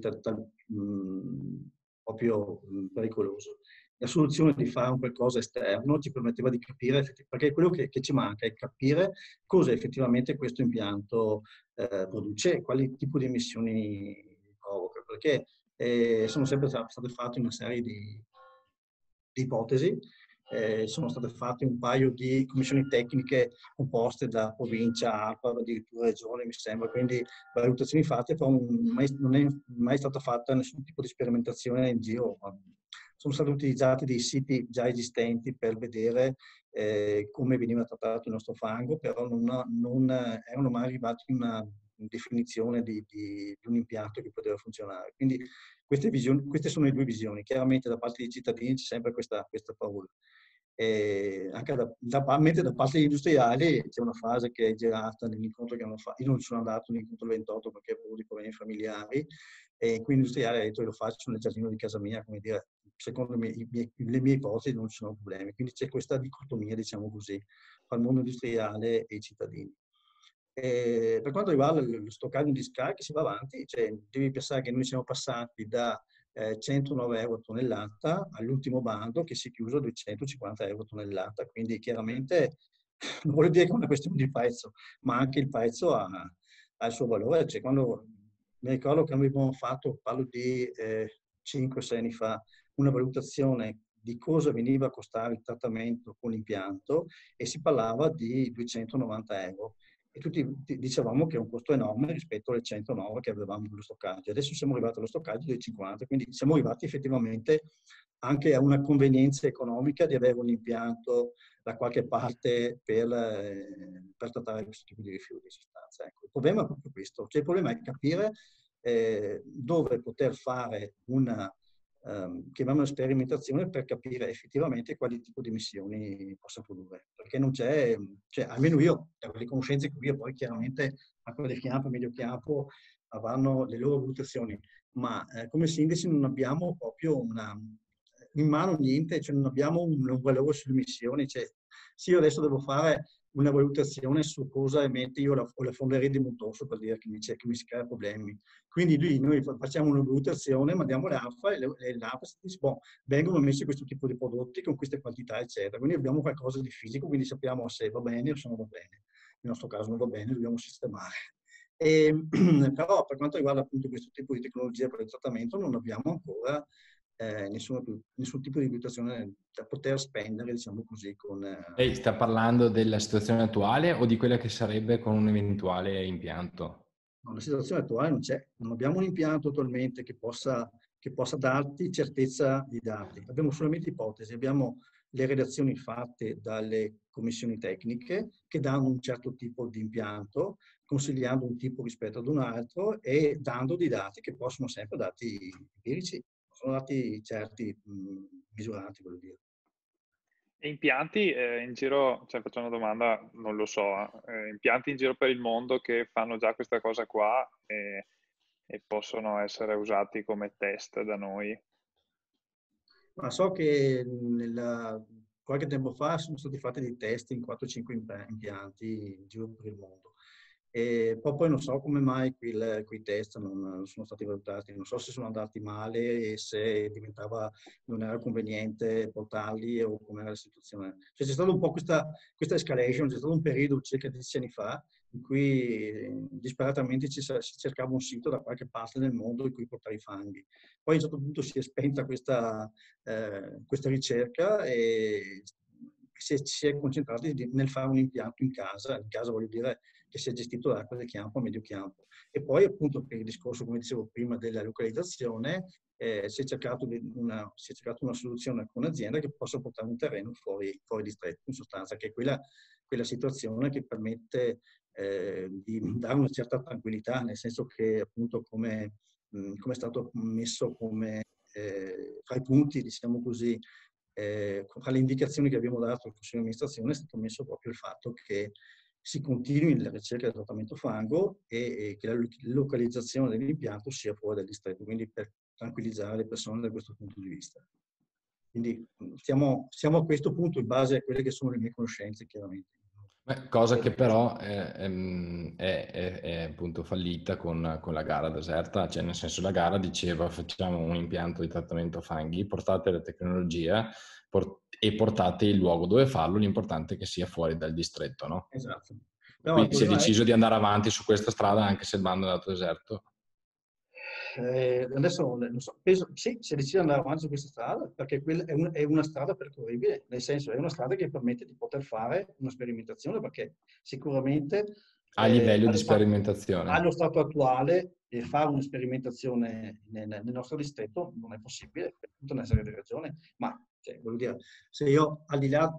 proprio pericoloso. La soluzione di fare un qualcosa esterno ci permetteva di capire, perché quello che ci manca è capire cosa effettivamente questo impianto produce, quali tipo di emissioni provoca, perché sono sempre state fatte una serie di ipotesi. Sono state fatte un paio di commissioni tecniche composte da provincia, ARPA, addirittura regione, mi sembra, quindi valutazioni fatte, però non è mai stata fatta nessun tipo di sperimentazione in giro. Sono stati utilizzati dei siti già esistenti per vedere come veniva trattato il nostro fango, però non erano mai arrivati a una definizione di un impianto che poteva funzionare. Quindi queste sono le due visioni. Chiaramente da parte dei cittadini c'è sempre questa paura. Anche da parte degli industriali c'è una frase che è girata nell'incontro che hanno fatto. Io non sono andato all'incontro 28 perché ho avuto dei problemi familiari, e quindi l'industriale ha detto: io lo faccio nel giardino di casa mia, come dire, secondo me le mie ipotesi non ci sono problemi. Quindi c'è questa dicotomia, diciamo così, tra il mondo industriale e i cittadini. Per quanto riguarda lo stoccaggio di scarichi, si va avanti, cioè, devi pensare che noi siamo passati da 109 euro a tonnellata all'ultimo bando che si è chiuso a 250 euro a tonnellata, quindi chiaramente non voglio dire che è una questione di prezzo, ma anche il prezzo ha il suo valore. Cioè, quando mi ricordo che abbiamo fatto, parlo di 5-6 anni fa, una valutazione di cosa veniva a costare il trattamento con l'impianto e si parlava di 290 euro. E tutti dicevamo che è un costo enorme rispetto alle 109 che avevamo per lo stoccaggio. Adesso siamo arrivati allo stoccaggio dei 50, quindi siamo arrivati effettivamente anche a una convenienza economica di avere un impianto da qualche parte per trattare questo tipo di rifiuti di sostanza. Ecco, il problema è proprio questo, cioè il problema è capire dove poter fare una chiamiamola sperimentazione per capire effettivamente quali tipo di emissioni possa produrre, perché non c'è, cioè, almeno io, per le conoscenze che io, poi chiaramente anche del Chiampo, medio Chiampo avranno le loro valutazioni, ma come sindaci non abbiamo proprio in mano niente, cioè non abbiamo un valore sulle emissioni, cioè, se io adesso devo fare una valutazione su cosa emette, io ho la fonderia di Montosso, per dire che mi si crea problemi. Quindi lì noi facciamo una valutazione, mandiamo l'ARPA e l'ARPA dice: boh, vengono messi questo tipo di prodotti con queste quantità, eccetera. Quindi abbiamo qualcosa di fisico, quindi sappiamo se va bene o se non va bene. Nel nostro caso non va bene, dobbiamo sistemare. Però per quanto riguarda appunto questo tipo di tecnologia per il trattamento non abbiamo ancora nessun tipo di valutazione da poter spendere, diciamo così, con... Lei sta parlando della situazione attuale o di quella che sarebbe con un eventuale impianto? No, la situazione attuale non c'è, non abbiamo un impianto attualmente che possa darti certezza di dati. Abbiamo solamente ipotesi, abbiamo le redazioni fatte dalle commissioni tecniche che danno un certo tipo di impianto, consigliando un tipo rispetto ad un altro e dando dei dati che possono sempre dati empirici, sono dati certi, misurati, voglio dire. E impianti in giro, cioè faccio una domanda, non lo so, impianti in giro per il mondo che fanno già questa cosa qua e possono essere usati come test da noi? Ma so che qualche tempo fa sono stati fatti dei test in 4-5 impianti in giro per il mondo. E poi non so come mai quei test non sono stati valutati, non so se sono andati male e se non era conveniente portarli o com'era la situazione. Cioè, c'è stata un po' questa escalation, c'è stato un periodo circa 10 anni fa in cui disperatamente si cercava un sito da qualche parte nel mondo in cui portare i fanghi. Poi a un certo punto si è spenta questa ricerca e si è concentrati nel fare un impianto in casa voglio dire che sia gestito da Acque del Chiampo a Medio Chiampo. E poi appunto per il discorso, come dicevo prima, della localizzazione, si è cercato una soluzione con un'azienda che possa portare un terreno fuori distretto, in sostanza, che è quella situazione che permette di dare una certa tranquillità, nel senso che appunto come è stato messo fra i punti, diciamo così, fra le indicazioni che abbiamo dato al Consiglio di amministrazione è stato messo proprio il fatto che si continui nella ricerca del trattamento fango e che la localizzazione dell'impianto sia fuori dal distretto, quindi per tranquillizzare le persone da questo punto di vista. Quindi siamo a questo punto in base a quelle che sono le mie conoscenze, chiaramente. Cosa che però è appunto fallita con la gara deserta, cioè nel senso la gara diceva facciamo un impianto di trattamento fanghi, portate la tecnologia e portate il luogo dove farlo, l'importante è che sia fuori dal distretto, no? Esatto. Però quindi si è deciso di andare avanti su questa strada anche se il bando è andato deserto. Adesso non so, penso, sì, si decide di andare avanti su questa strada perché quella è una strada percorribile, nel senso è una strada che permette di poter fare una sperimentazione perché sicuramente A livello di sperimentazione. allo stato attuale fare una sperimentazione nel nostro distretto non è possibile per tutta una serie di ragioni, ma cioè, voglio dire, se io al di là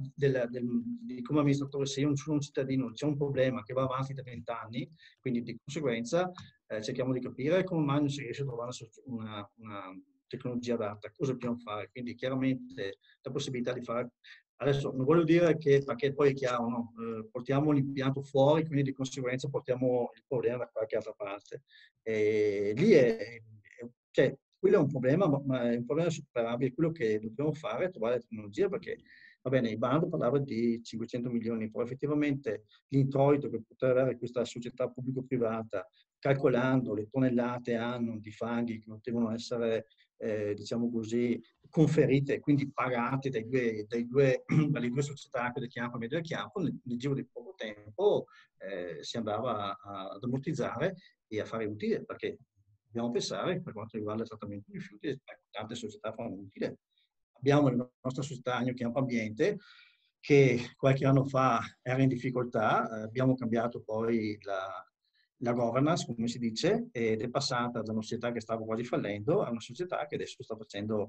di come amministratore, se io non sono un cittadino, c'è un problema che va avanti da 20 anni, quindi di conseguenza cerchiamo di capire come mai non si riesce a trovare una tecnologia adatta, cosa dobbiamo fare. Quindi chiaramente la possibilità di fare. Adesso non voglio dire che, perché poi è chiaro, no? Portiamo l'impianto fuori, quindi di conseguenza portiamo il problema da qualche altra parte. E lì cioè, quello è un problema, ma è un problema superabile. Quello che dobbiamo fare è trovare la tecnologia perché, va bene, il bando parlava di 500 milioni, però effettivamente l'introito che potrebbe avere questa società pubblico-privata, calcolando le tonnellate anno di fanghi che devono essere, diciamo così, conferite, quindi pagate dalle due società, quelle Chiampo e Medio Chiampo, nel giro di poco tempo si andava ad ammortizzare e a fare utile, perché dobbiamo pensare, per quanto riguarda il trattamento dei rifiuti, tante società fanno utile. Abbiamo la nostra società Agno Chiampo Ambiente, che qualche anno fa era in difficoltà, abbiamo cambiato poi la governance, come si dice, ed è passata da una società che stava quasi fallendo a una società che adesso sta facendo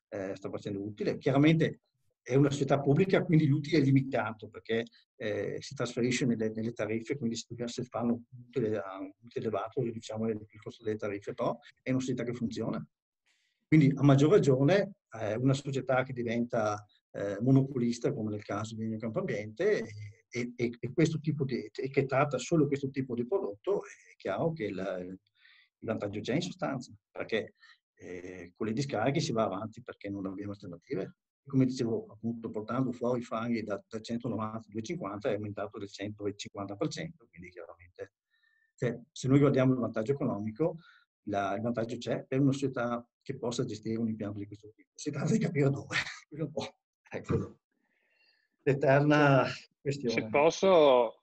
utile. Chiaramente è una società pubblica, quindi l'utile è limitato perché si trasferisce nelle tariffe, quindi se fanno un utile elevato riduciamo il costo delle tariffe, però è una società che funziona. Quindi a maggior ragione una società che diventa monopolista, come nel caso di Agno Chiampo Ambiente, e questo tipo che tratta solo questo tipo di prodotto, è chiaro che il vantaggio c'è in sostanza, perché con le discariche si va avanti perché non abbiamo alternative. Come dicevo, appunto, portando fuori i fanghi da 190 a 250 è aumentato del 150%, quindi chiaramente, cioè, se noi guardiamo il vantaggio economico, il vantaggio c'è per una società che possa gestire un impianto di questo tipo. Si tratta di capire dove. Quello un po', ecco, l'eterna questione. Se posso,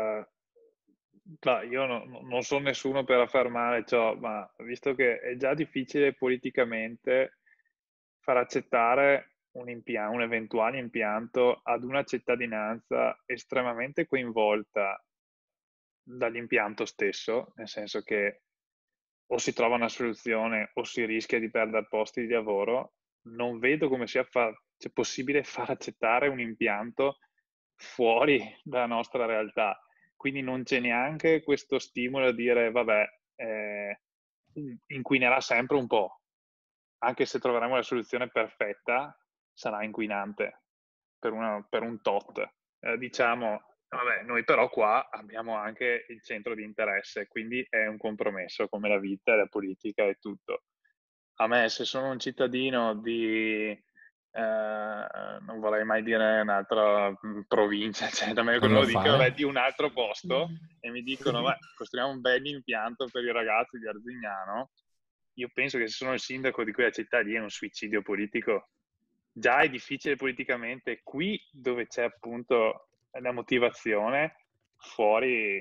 io non sono nessuno per affermare ciò, ma visto che è già difficile politicamente far accettare un eventuale impianto ad una cittadinanza estremamente coinvolta dall'impianto stesso, nel senso che o si trova una soluzione o si rischia di perdere posti di lavoro, non vedo come sia possibile far accettare un impianto fuori dalla nostra realtà. Quindi non c'è neanche questo stimolo a dire, vabbè, inquinerà sempre un po', anche se troveremo la soluzione perfetta, sarà inquinante per un tot. Diciamo, vabbè, noi però qua abbiamo anche il centro di interesse, quindi è un compromesso come la vita, la politica e tutto. A me, se sono un cittadino di, non vorrei mai dire un'altra provincia, cioè da me che me lo dicono, vabbè, di un altro posto, e mi dicono, beh, costruiamo un bel impianto per i ragazzi di Arzignano, io penso che se sono il sindaco di quella città lì è un suicidio politico. Già è difficile politicamente, qui dove c'è appunto la motivazione, fuori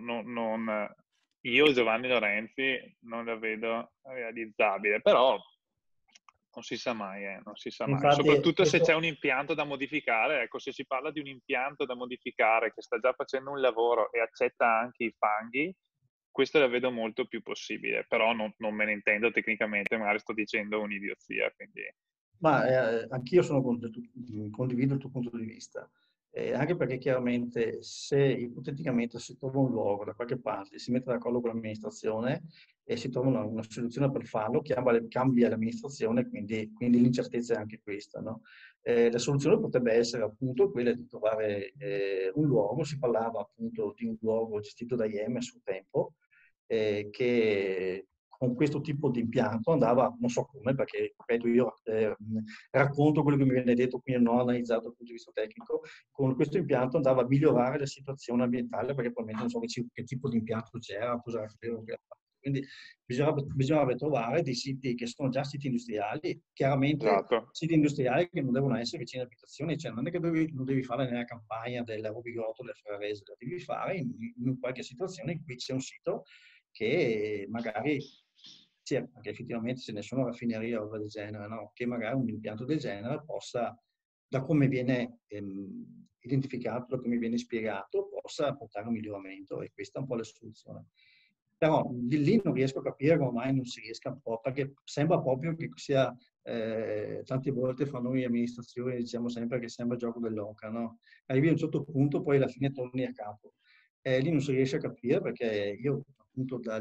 io Giovanni Lorenzi non la vedo realizzabile, però non si sa mai, non si sa mai. Infatti, Soprattutto se c'è un impianto da modificare, ecco, se si parla di un impianto da modificare che sta già facendo un lavoro e accetta anche i fanghi, questo la vedo molto più possibile, però non me ne intendo tecnicamente, magari sto dicendo un'idiozia, quindi... Ma anch'io condivido il tuo punto di vista, anche perché chiaramente se ipoteticamente si trova un luogo da qualche parte, si mette d'accordo con l'amministrazione e si trova una soluzione per farlo, cambia l'amministrazione, quindi l'incertezza è anche questa, no? La soluzione potrebbe essere appunto quella di trovare un luogo, si parlava appunto di un luogo gestito da IEM a suo tempo, che con questo tipo di impianto andava, non so come, perché ripeto, io racconto quello che mi viene detto, quindi non ho analizzato dal punto di vista tecnico, con questo impianto andava a migliorare la situazione ambientale, perché probabilmente non so che tipo di impianto c'era, quindi bisognava trovare dei siti che sono già siti industriali, chiaramente Esatto. siti industriali che non devono essere vicini alle abitazioni, cioè non è che non devi fare nella campagna del Rovigoto, del Ferrarese, la devi fare in qualche situazione in cui c'è un sito che magari sì, perché effettivamente se ne sono raffinerie o roba del genere, no? Che magari un impianto del genere possa, da come viene identificato, da come viene spiegato, possa portare a un miglioramento, e questa è un po' la soluzione. Però di lì non riesco a capire come mai non si riesca un po', perché sembra proprio che sia, tante volte fra noi amministrazioni diciamo sempre che sembra il gioco dell'oca, no? Arrivi a un certo punto, poi alla fine torni a capo. Lì non si riesce a capire, perché io appunto dal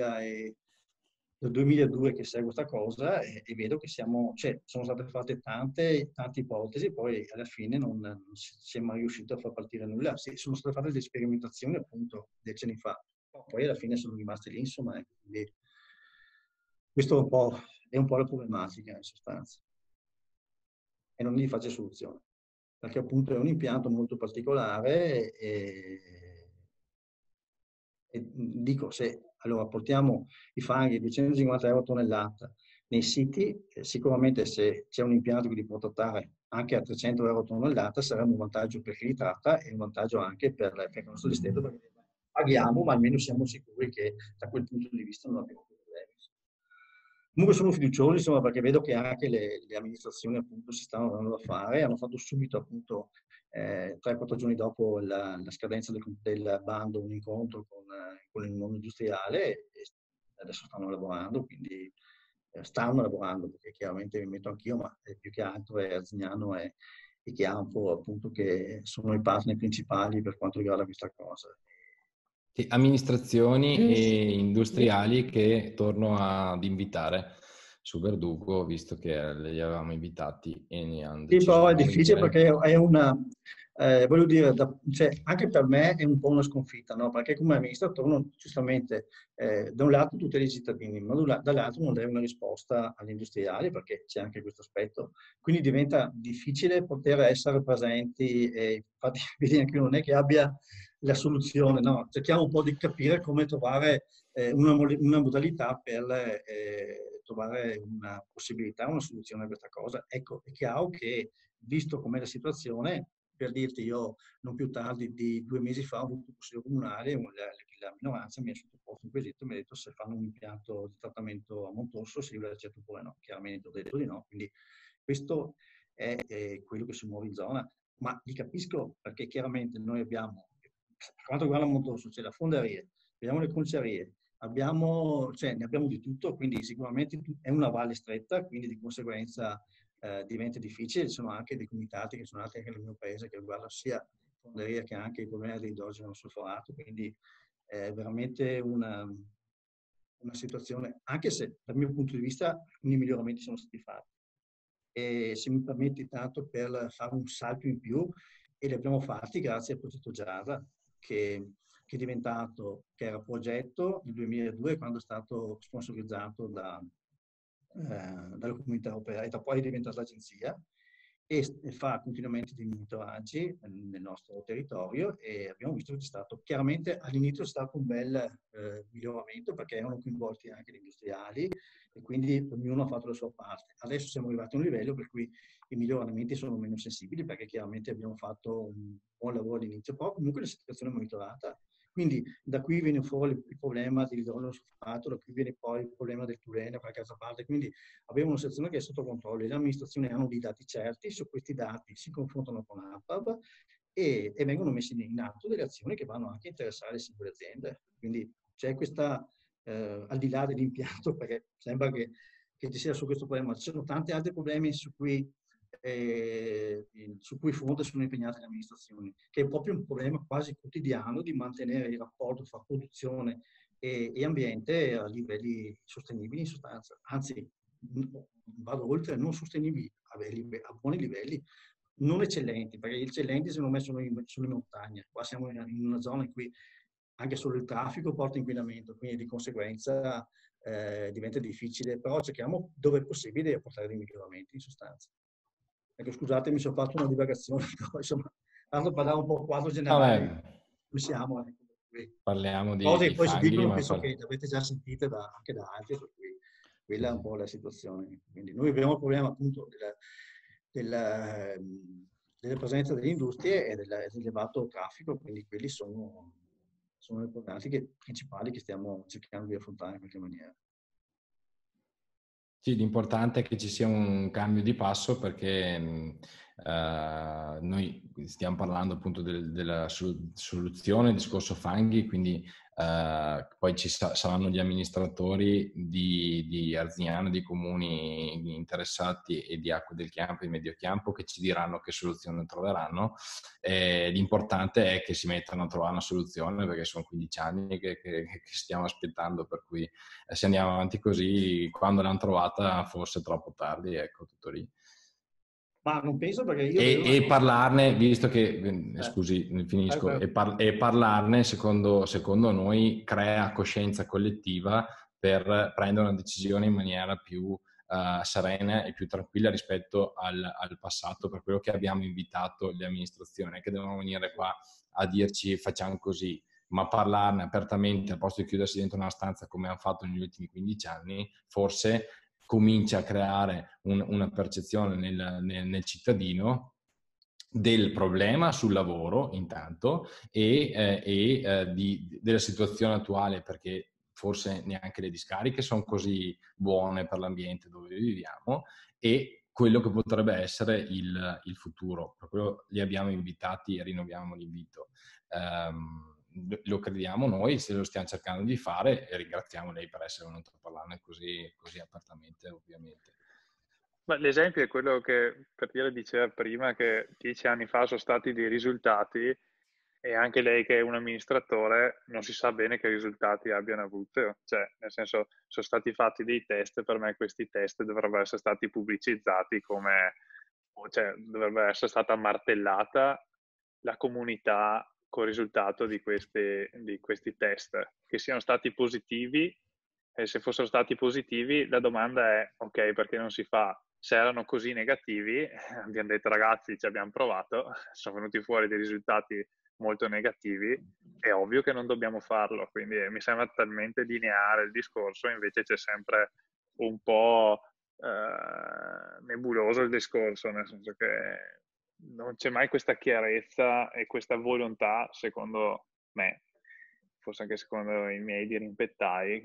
2002 che seguo questa cosa, e vedo che sono state fatte tante ipotesi, poi alla fine non si è mai riuscito a far partire nulla. Sì, sono state fatte delle sperimentazioni appunto decenni fa, poi alla fine sono rimaste lì, insomma, quindi questo è un po' la problematica in sostanza, e non gli faccio soluzione, perché appunto è un impianto molto particolare, e dico, se allora portiamo i fanghi 250 euro a tonnellata nei siti, sicuramente se c'è un impianto che li può trattare anche a 300 euro a tonnellata sarà un vantaggio per chi li tratta, e un vantaggio anche per il nostro distretto, perché paghiamo, ma almeno siamo sicuri che da quel punto di vista non abbiamo problemi. Comunque sono fiducioso, insomma, perché vedo che anche le amministrazioni appunto si stanno dando da fare, hanno fatto subito appunto 3-4 giorni dopo la scadenza del bando un incontro con il mondo industriale, e adesso stanno lavorando, quindi stanno lavorando, perché chiaramente mi metto anch'io, ma più che altro è Arzignano e Chiampo appunto che sono i partner principali per quanto riguarda questa cosa. Sì, amministrazioni e industriali che torno ad invitare su Verdugo, visto che li avevamo invitati e ne hanno deciso. Sì, però è di difficile venire. perché è una, voglio dire, anche per me è un po' una sconfitta, no? Perché come amministratore, giustamente, da un lato tuteli i cittadini, ma dall'altro non dai una risposta agli industriali, perché c'è anche questo aspetto. Quindi diventa difficile poter essere presenti, e infatti vedi, anche io non è che abbia la soluzione, no? Cerchiamo un po' di capire come trovare una modalità per trovare una possibilità, una soluzione a questa cosa. Ecco, è chiaro che, visto com'è la situazione, per dirti, io non più tardi di 2 mesi fa ho avuto un consiglio comunale, la minoranza mi ha sottoposto un quesito e mi ha detto se fanno un impianto di trattamento a Montosso, se io l'accetto oppure no. Chiaramente ho detto di no, quindi questo è quello che si muove in zona, ma li capisco, perché chiaramente noi abbiamo, per quanto riguarda Montosso, c'è la fonderia, abbiamo le concerie, ne abbiamo di tutto, quindi sicuramente è una valle stretta, quindi di conseguenza diventa difficile. Ci sono anche dei comitati che sono nati anche nel mio paese che riguardano sia fonderia che anche i problemi dell'idrogeno solforato, quindi è veramente una situazione, anche se dal mio punto di vista alcuni miglioramenti sono stati fatti. E se mi permetti tanto per fare un salto in più, e li abbiamo fatti grazie al progetto Giada, che è diventato, che era progetto nel 2002 quando è stato sponsorizzato dalla Comunità Europea, e da poi è diventata l'agenzia, e fa continuamente dei monitoraggi nel nostro territorio, e abbiamo visto che c'è stato, chiaramente all'inizio è stato un bel miglioramento, perché erano coinvolti anche gli industriali e quindi ognuno ha fatto la sua parte. Adesso siamo arrivati a un livello per cui i miglioramenti sono meno sensibili, perché chiaramente abbiamo fatto un buon lavoro all'inizio, però comunque la situazione è monitorata. Quindi da qui viene fuori il problema dell'idrogeno solforato, da qui viene poi il problema del Turene da qualche altra parte. Quindi abbiamo una situazione che è sotto controllo, le amministrazioni hanno dei dati certi, su questi dati si confrontano con ARPAB e vengono messe in atto delle azioni che vanno anche a interessare le singole aziende. Quindi c'è questa, al di là dell'impianto, perché sembra che ci sia su questo problema, ci sono tanti altri problemi su cui fronte sono impegnate le amministrazioni, che è proprio un problema quasi quotidiano di mantenere il rapporto tra produzione e ambiente a livelli sostenibili in sostanza, anzi vado oltre, non sostenibili, a buoni livelli, non eccellenti, perché gli eccellenti secondo me sono in montagna. Qua siamo in una zona in cui anche solo il traffico porta inquinamento, quindi di conseguenza diventa difficile, però cerchiamo dove è possibile a portare dei miglioramenti in sostanza. Ecco, scusate, mi sono fatto una divagazione, però insomma, tanto parlare un po' quadro generale, come siamo. Parliamo Cose che di poi si fanghi, dicono, ma penso che le avete già sentite anche da altri, per cui quella è un po' la situazione. Quindi noi abbiamo il problema appunto della presenza delle industrie e dell'elevato traffico, quindi quelli sono le problematiche principali che stiamo cercando di affrontare in qualche maniera. Sì, l'importante è che ci sia un cambio di passo, perché noi stiamo parlando appunto della soluzione, del discorso fanghi, quindi poi saranno gli amministratori di Arziano, di comuni interessati e di Acque del Chiampo e Medio Chiampo, che ci diranno che soluzione troveranno. L'importante è che si mettano a trovare una soluzione, perché sono 15 anni che stiamo aspettando, per cui se andiamo avanti così, quando l'hanno trovata forse è troppo tardi, ecco, tutto lì. Ma non penso, perché io vedo E parlarne, visto che, scusi, finisco, vai. e parlarne secondo noi crea coscienza collettiva per prendere una decisione in maniera più serena e più tranquilla rispetto al passato, per quello che abbiamo invitato le amministrazioni, che devono venire qua a dirci facciamo così, ma parlarne apertamente al posto di chiudersi dentro una stanza come hanno fatto negli ultimi 15 anni, forse comincia a creare una percezione nel cittadino del problema sul lavoro intanto della situazione attuale, perché forse neanche le discariche sono così buone per l'ambiente dove viviamo, e quello che potrebbe essere il futuro. Per quello li abbiamo invitati e rinnoviamo l'invito. Lo crediamo noi, se lo stiamo cercando di fare, e ringraziamo lei per essere venuto a parlarne così apertamente, ovviamente. Ma l'esempio è quello che, per dire, diceva prima, che 10 anni fa sono stati dei risultati, e anche lei, che è un amministratore, non si sa bene che risultati abbiano avuto. Cioè, nel senso, sono stati fatti dei test, per me questi test dovrebbero essere stati pubblicizzati come, cioè, dovrebbe essere stata martellata la comunità col risultato di questi test, che siano stati positivi. E se fossero stati positivi, la domanda è: ok, perché non si fa? Se erano così negativi, abbiamo detto ragazzi, ci abbiamo provato, sono venuti fuori dei risultati molto negativi, è ovvio che non dobbiamo farlo. Quindi mi sembra talmente lineare il discorso, invece c'è sempre un po' nebuloso il discorso, nel senso che non c'è mai questa chiarezza e questa volontà, secondo me, forse anche secondo i miei dirimpettai,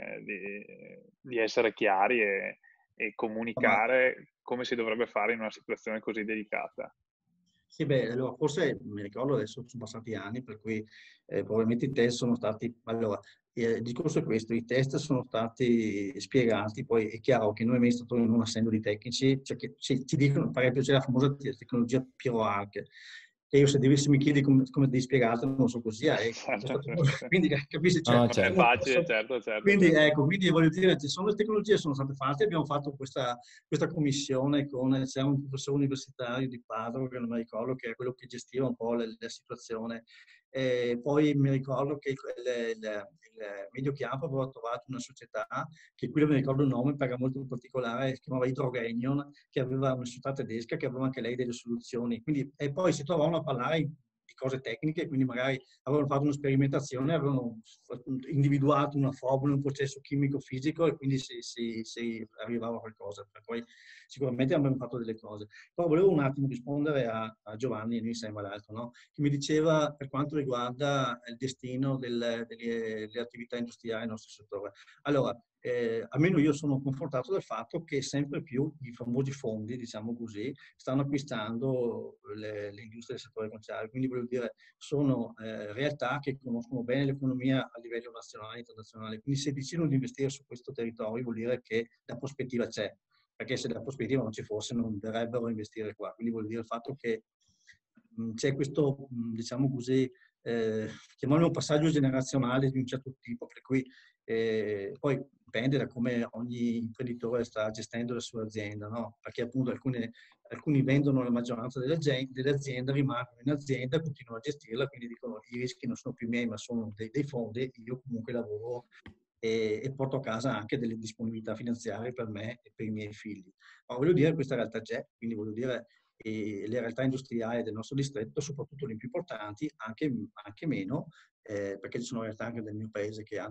di essere chiari e comunicare come si dovrebbe fare in una situazione così delicata. Sì, beh, allora forse mi ricordo, adesso sono passati anni, per cui probabilmente i test sono stati. Allora, il discorso è questo: i test sono stati spiegati, poi è chiaro che noi amministratori, non essendo di tecnici, cioè che ci dicono, per esempio c'è la famosa tecnologia PIROARC, che io, se mi chiedi come devi spiegarla, non so così, Certo, quindi capisci, No, non è facile, certo. quindi ecco, quindi voglio dire, ci sono le tecnologie, sono state fatte, abbiamo fatto questa commissione c'era un professore universitario di Padova, che non mi ricordo, che è quello che gestiva un po' la situazione. Poi mi ricordo che il Medio Chiampo aveva trovato una società, che qui non mi ricordo il nome perché è molto particolare, si chiamava Hydrogenion, che aveva una società tedesca, che aveva anche lei delle soluzioni. Quindi, e poi si trovavano a parlare di cose tecniche, quindi magari avevano fatto una sperimentazione, avevano individuato una formula, un processo chimico-fisico, e quindi si arrivava a qualcosa. Per poi sicuramente abbiamo fatto delle cose. Però volevo un attimo rispondere a Giovanni, mi sembra l'altro, no? Che mi diceva per quanto riguarda il destino delle attività industriali nel nostro settore. Allora, almeno io sono confortato dal fatto che sempre più i famosi fondi, diciamo così, stanno acquistando le industrie del settore conciario. Quindi voglio dire, sono realtà che conoscono bene l'economia a livello nazionale e internazionale. Quindi se decidono di investire su questo territorio, vuol dire che la prospettiva c'è, perché se la prospettiva non ci fosse non dovrebbero investire qua. Quindi vuol dire il fatto che c'è questo, diciamo così, chiamiamolo un passaggio generazionale di un certo tipo, per cui poi dipende da come ogni imprenditore sta gestendo la sua azienda, no? Perché appunto alcuni vendono la maggioranza delle aziende, rimangono in azienda, continuano a gestirla, quindi dicono: i rischi non sono più miei ma sono dei fondi, io comunque lavoro e porto a casa anche delle disponibilità finanziarie per me e per i miei figli. Ma voglio dire, questa realtà c'è, quindi voglio dire, le realtà industriali del nostro distretto, soprattutto le più importanti, anche meno, perché ci sono realtà anche del mio paese che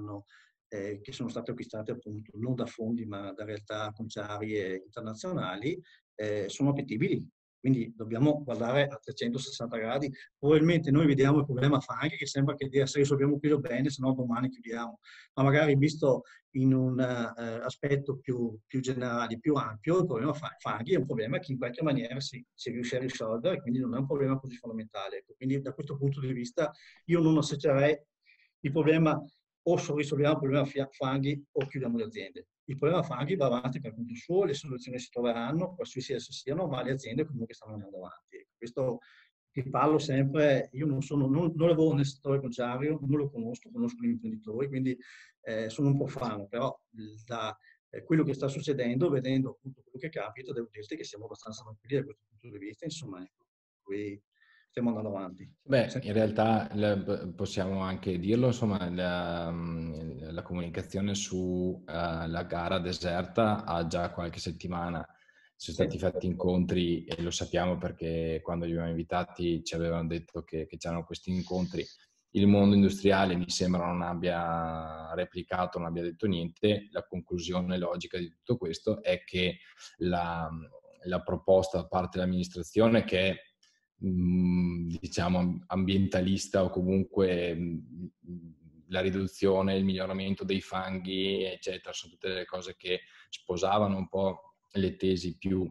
sono state acquistate appunto non da fondi ma da realtà conciarie internazionali, sono appetibili. quindi dobbiamo guardare a 360 gradi. Probabilmente noi vediamo il problema fanghi, che sembra che se risolviamo quello bene, se no domani chiudiamo, ma magari visto in un aspetto più generale, più ampio, il problema fanghi è un problema che in qualche maniera si riesce a risolvere, quindi non è un problema così fondamentale. Quindi da questo punto di vista io non associerei il problema o risolviamo il problema fanghi o chiudiamo le aziende. Il problema fanghi va avanti per conto suo, le soluzioni si troveranno, qualsiasi esse siano, ma le aziende comunque stanno andando avanti. Questo ti parlo sempre, io non lavoro nel settore bancario, non lo conosco gli imprenditori, quindi sono un po' fan, però da quello che sta succedendo, vedendo appunto quello che capita, devo dirti che siamo abbastanza tranquilli da questo punto di vista, insomma, ecco, qui stiamo andando avanti. Beh, in realtà possiamo anche dirlo, insomma, la comunicazione su la gara deserta ha già qualche settimana. Sono stati fatti incontri e lo sappiamo perché quando li abbiamo invitati ci avevano detto che c'erano questi incontri. Il mondo industriale mi sembra non abbia replicato, non abbia detto niente. La conclusione logica di tutto questo è che la proposta da parte dell'amministrazione, che è diciamo ambientalista, o comunque la riduzione, il miglioramento dei fanghi, eccetera, sono tutte le cose che sposavano un po' le tesi più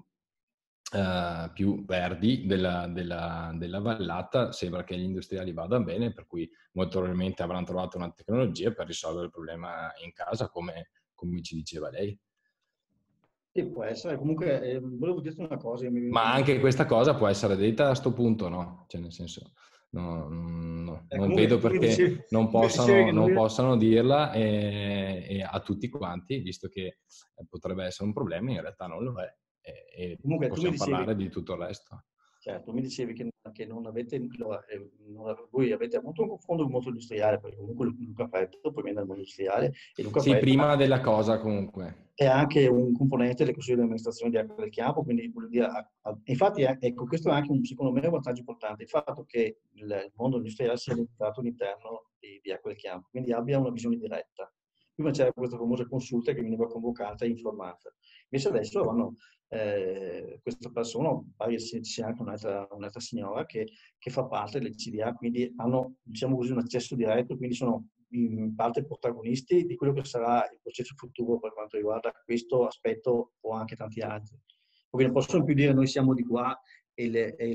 verdi della vallata. Sembra che gli industriali vadano bene, per cui molto probabilmente avranno trovato una tecnologia per risolvere il problema in casa, come ci diceva lei. Sì, può essere. Comunque, volevo dirti una cosa. Ma anche questa cosa può essere detta a sto punto, no? Cioè, nel senso, non vedo perché non possano dirla a tutti quanti, visto che potrebbe essere un problema, in realtà non lo è. E comunque, possiamo parlare di tutto il resto. Certo, mi dicevi che non avete, voi avete avuto un confronto con il mondo industriale, perché comunque Luca Freddo poi viene dal mondo industriale. E Luca sì, Freddo prima della cosa comunque. È anche un componente del consiglio di amministrazione di Acqua del Chiapo, quindi vuol dire, infatti ecco, questo è anche secondo me un vantaggio importante, il fatto che il mondo industriale sia diventato all'interno di Acqua del Chiapo, quindi abbia una visione diretta. Prima c'era questa famosa consulta che veniva convocata e informata, invece adesso hanno questa persona, c'è anche un'altra signora che fa parte del CDA, quindi hanno, diciamo così, un accesso diretto, quindi sono in parte protagonisti di quello che sarà il processo futuro per quanto riguarda questo aspetto o anche tanti altri. Perché non possono più dire noi siamo di qua e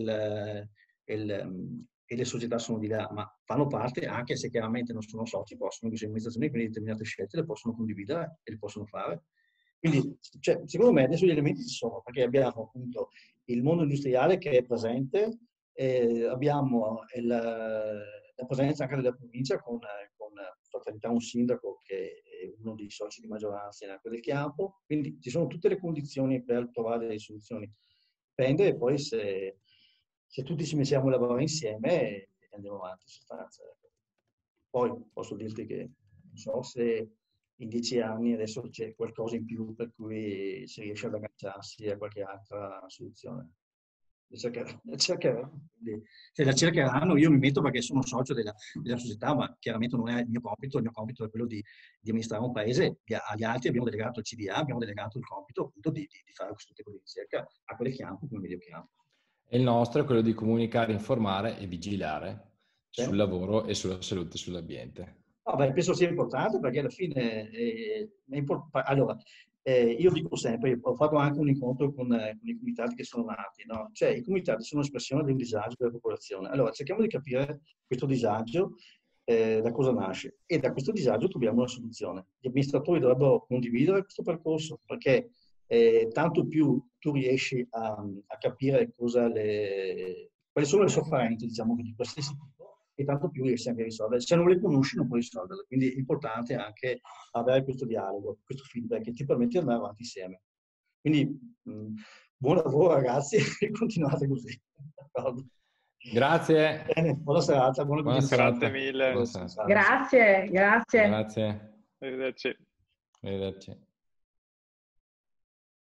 le società sono di là, ma fanno parte, anche se chiaramente non sono soci, possono, queste amministrazioni, quindi determinate scelte le possono condividere e le possono fare. Quindi, cioè, secondo me adesso gli elementi ci sono, perché abbiamo appunto il mondo industriale che è presente, abbiamo la presenza anche della provincia con fatalità un sindaco che è uno dei soci di maggioranza in Acqua del Chiapo, quindi ci sono tutte le condizioni per trovare delle soluzioni. Dipende e poi se tutti ci mettiamo a lavorare insieme andiamo avanti in sostanza. Poi posso dirti che non so se in 10 anni adesso c'è qualcosa in più per cui si riesce ad agganciarsi a qualche altra soluzione. La cercheranno, io mi metto perché sono socio della società, ma chiaramente non è il mio compito è quello di amministrare un paese. Agli altri abbiamo delegato il CDA, abbiamo delegato il compito appunto di fare questo tipo di ricerca a quelle campo come medio campo. E il nostro è quello di comunicare, informare e vigilare sul lavoro e sulla salute e sull'ambiente. Penso sia importante perché alla fine allora, io dico sempre, ho fatto anche un incontro con i comitati che sono nati, no? Cioè i comitati sono espressione di un disagio della popolazione. Allora cerchiamo di capire questo disagio da cosa nasce e da questo disagio troviamo una soluzione. Gli amministratori dovrebbero condividere questo percorso perché tanto più tu riesci a capire quali sono le sofferenze, diciamo, di qualsiasi tipo, e tanto più riesci anche a risolvere. Se non le conosci non puoi risolverle, quindi è importante anche avere questo dialogo, questo feedback che ti permette di andare avanti insieme. Quindi buon lavoro ragazzi e continuate così. Grazie. Bene, buona serata, buona serata. Grazie mille. Grazie. Grazie. Arrivederci. Arrivederci.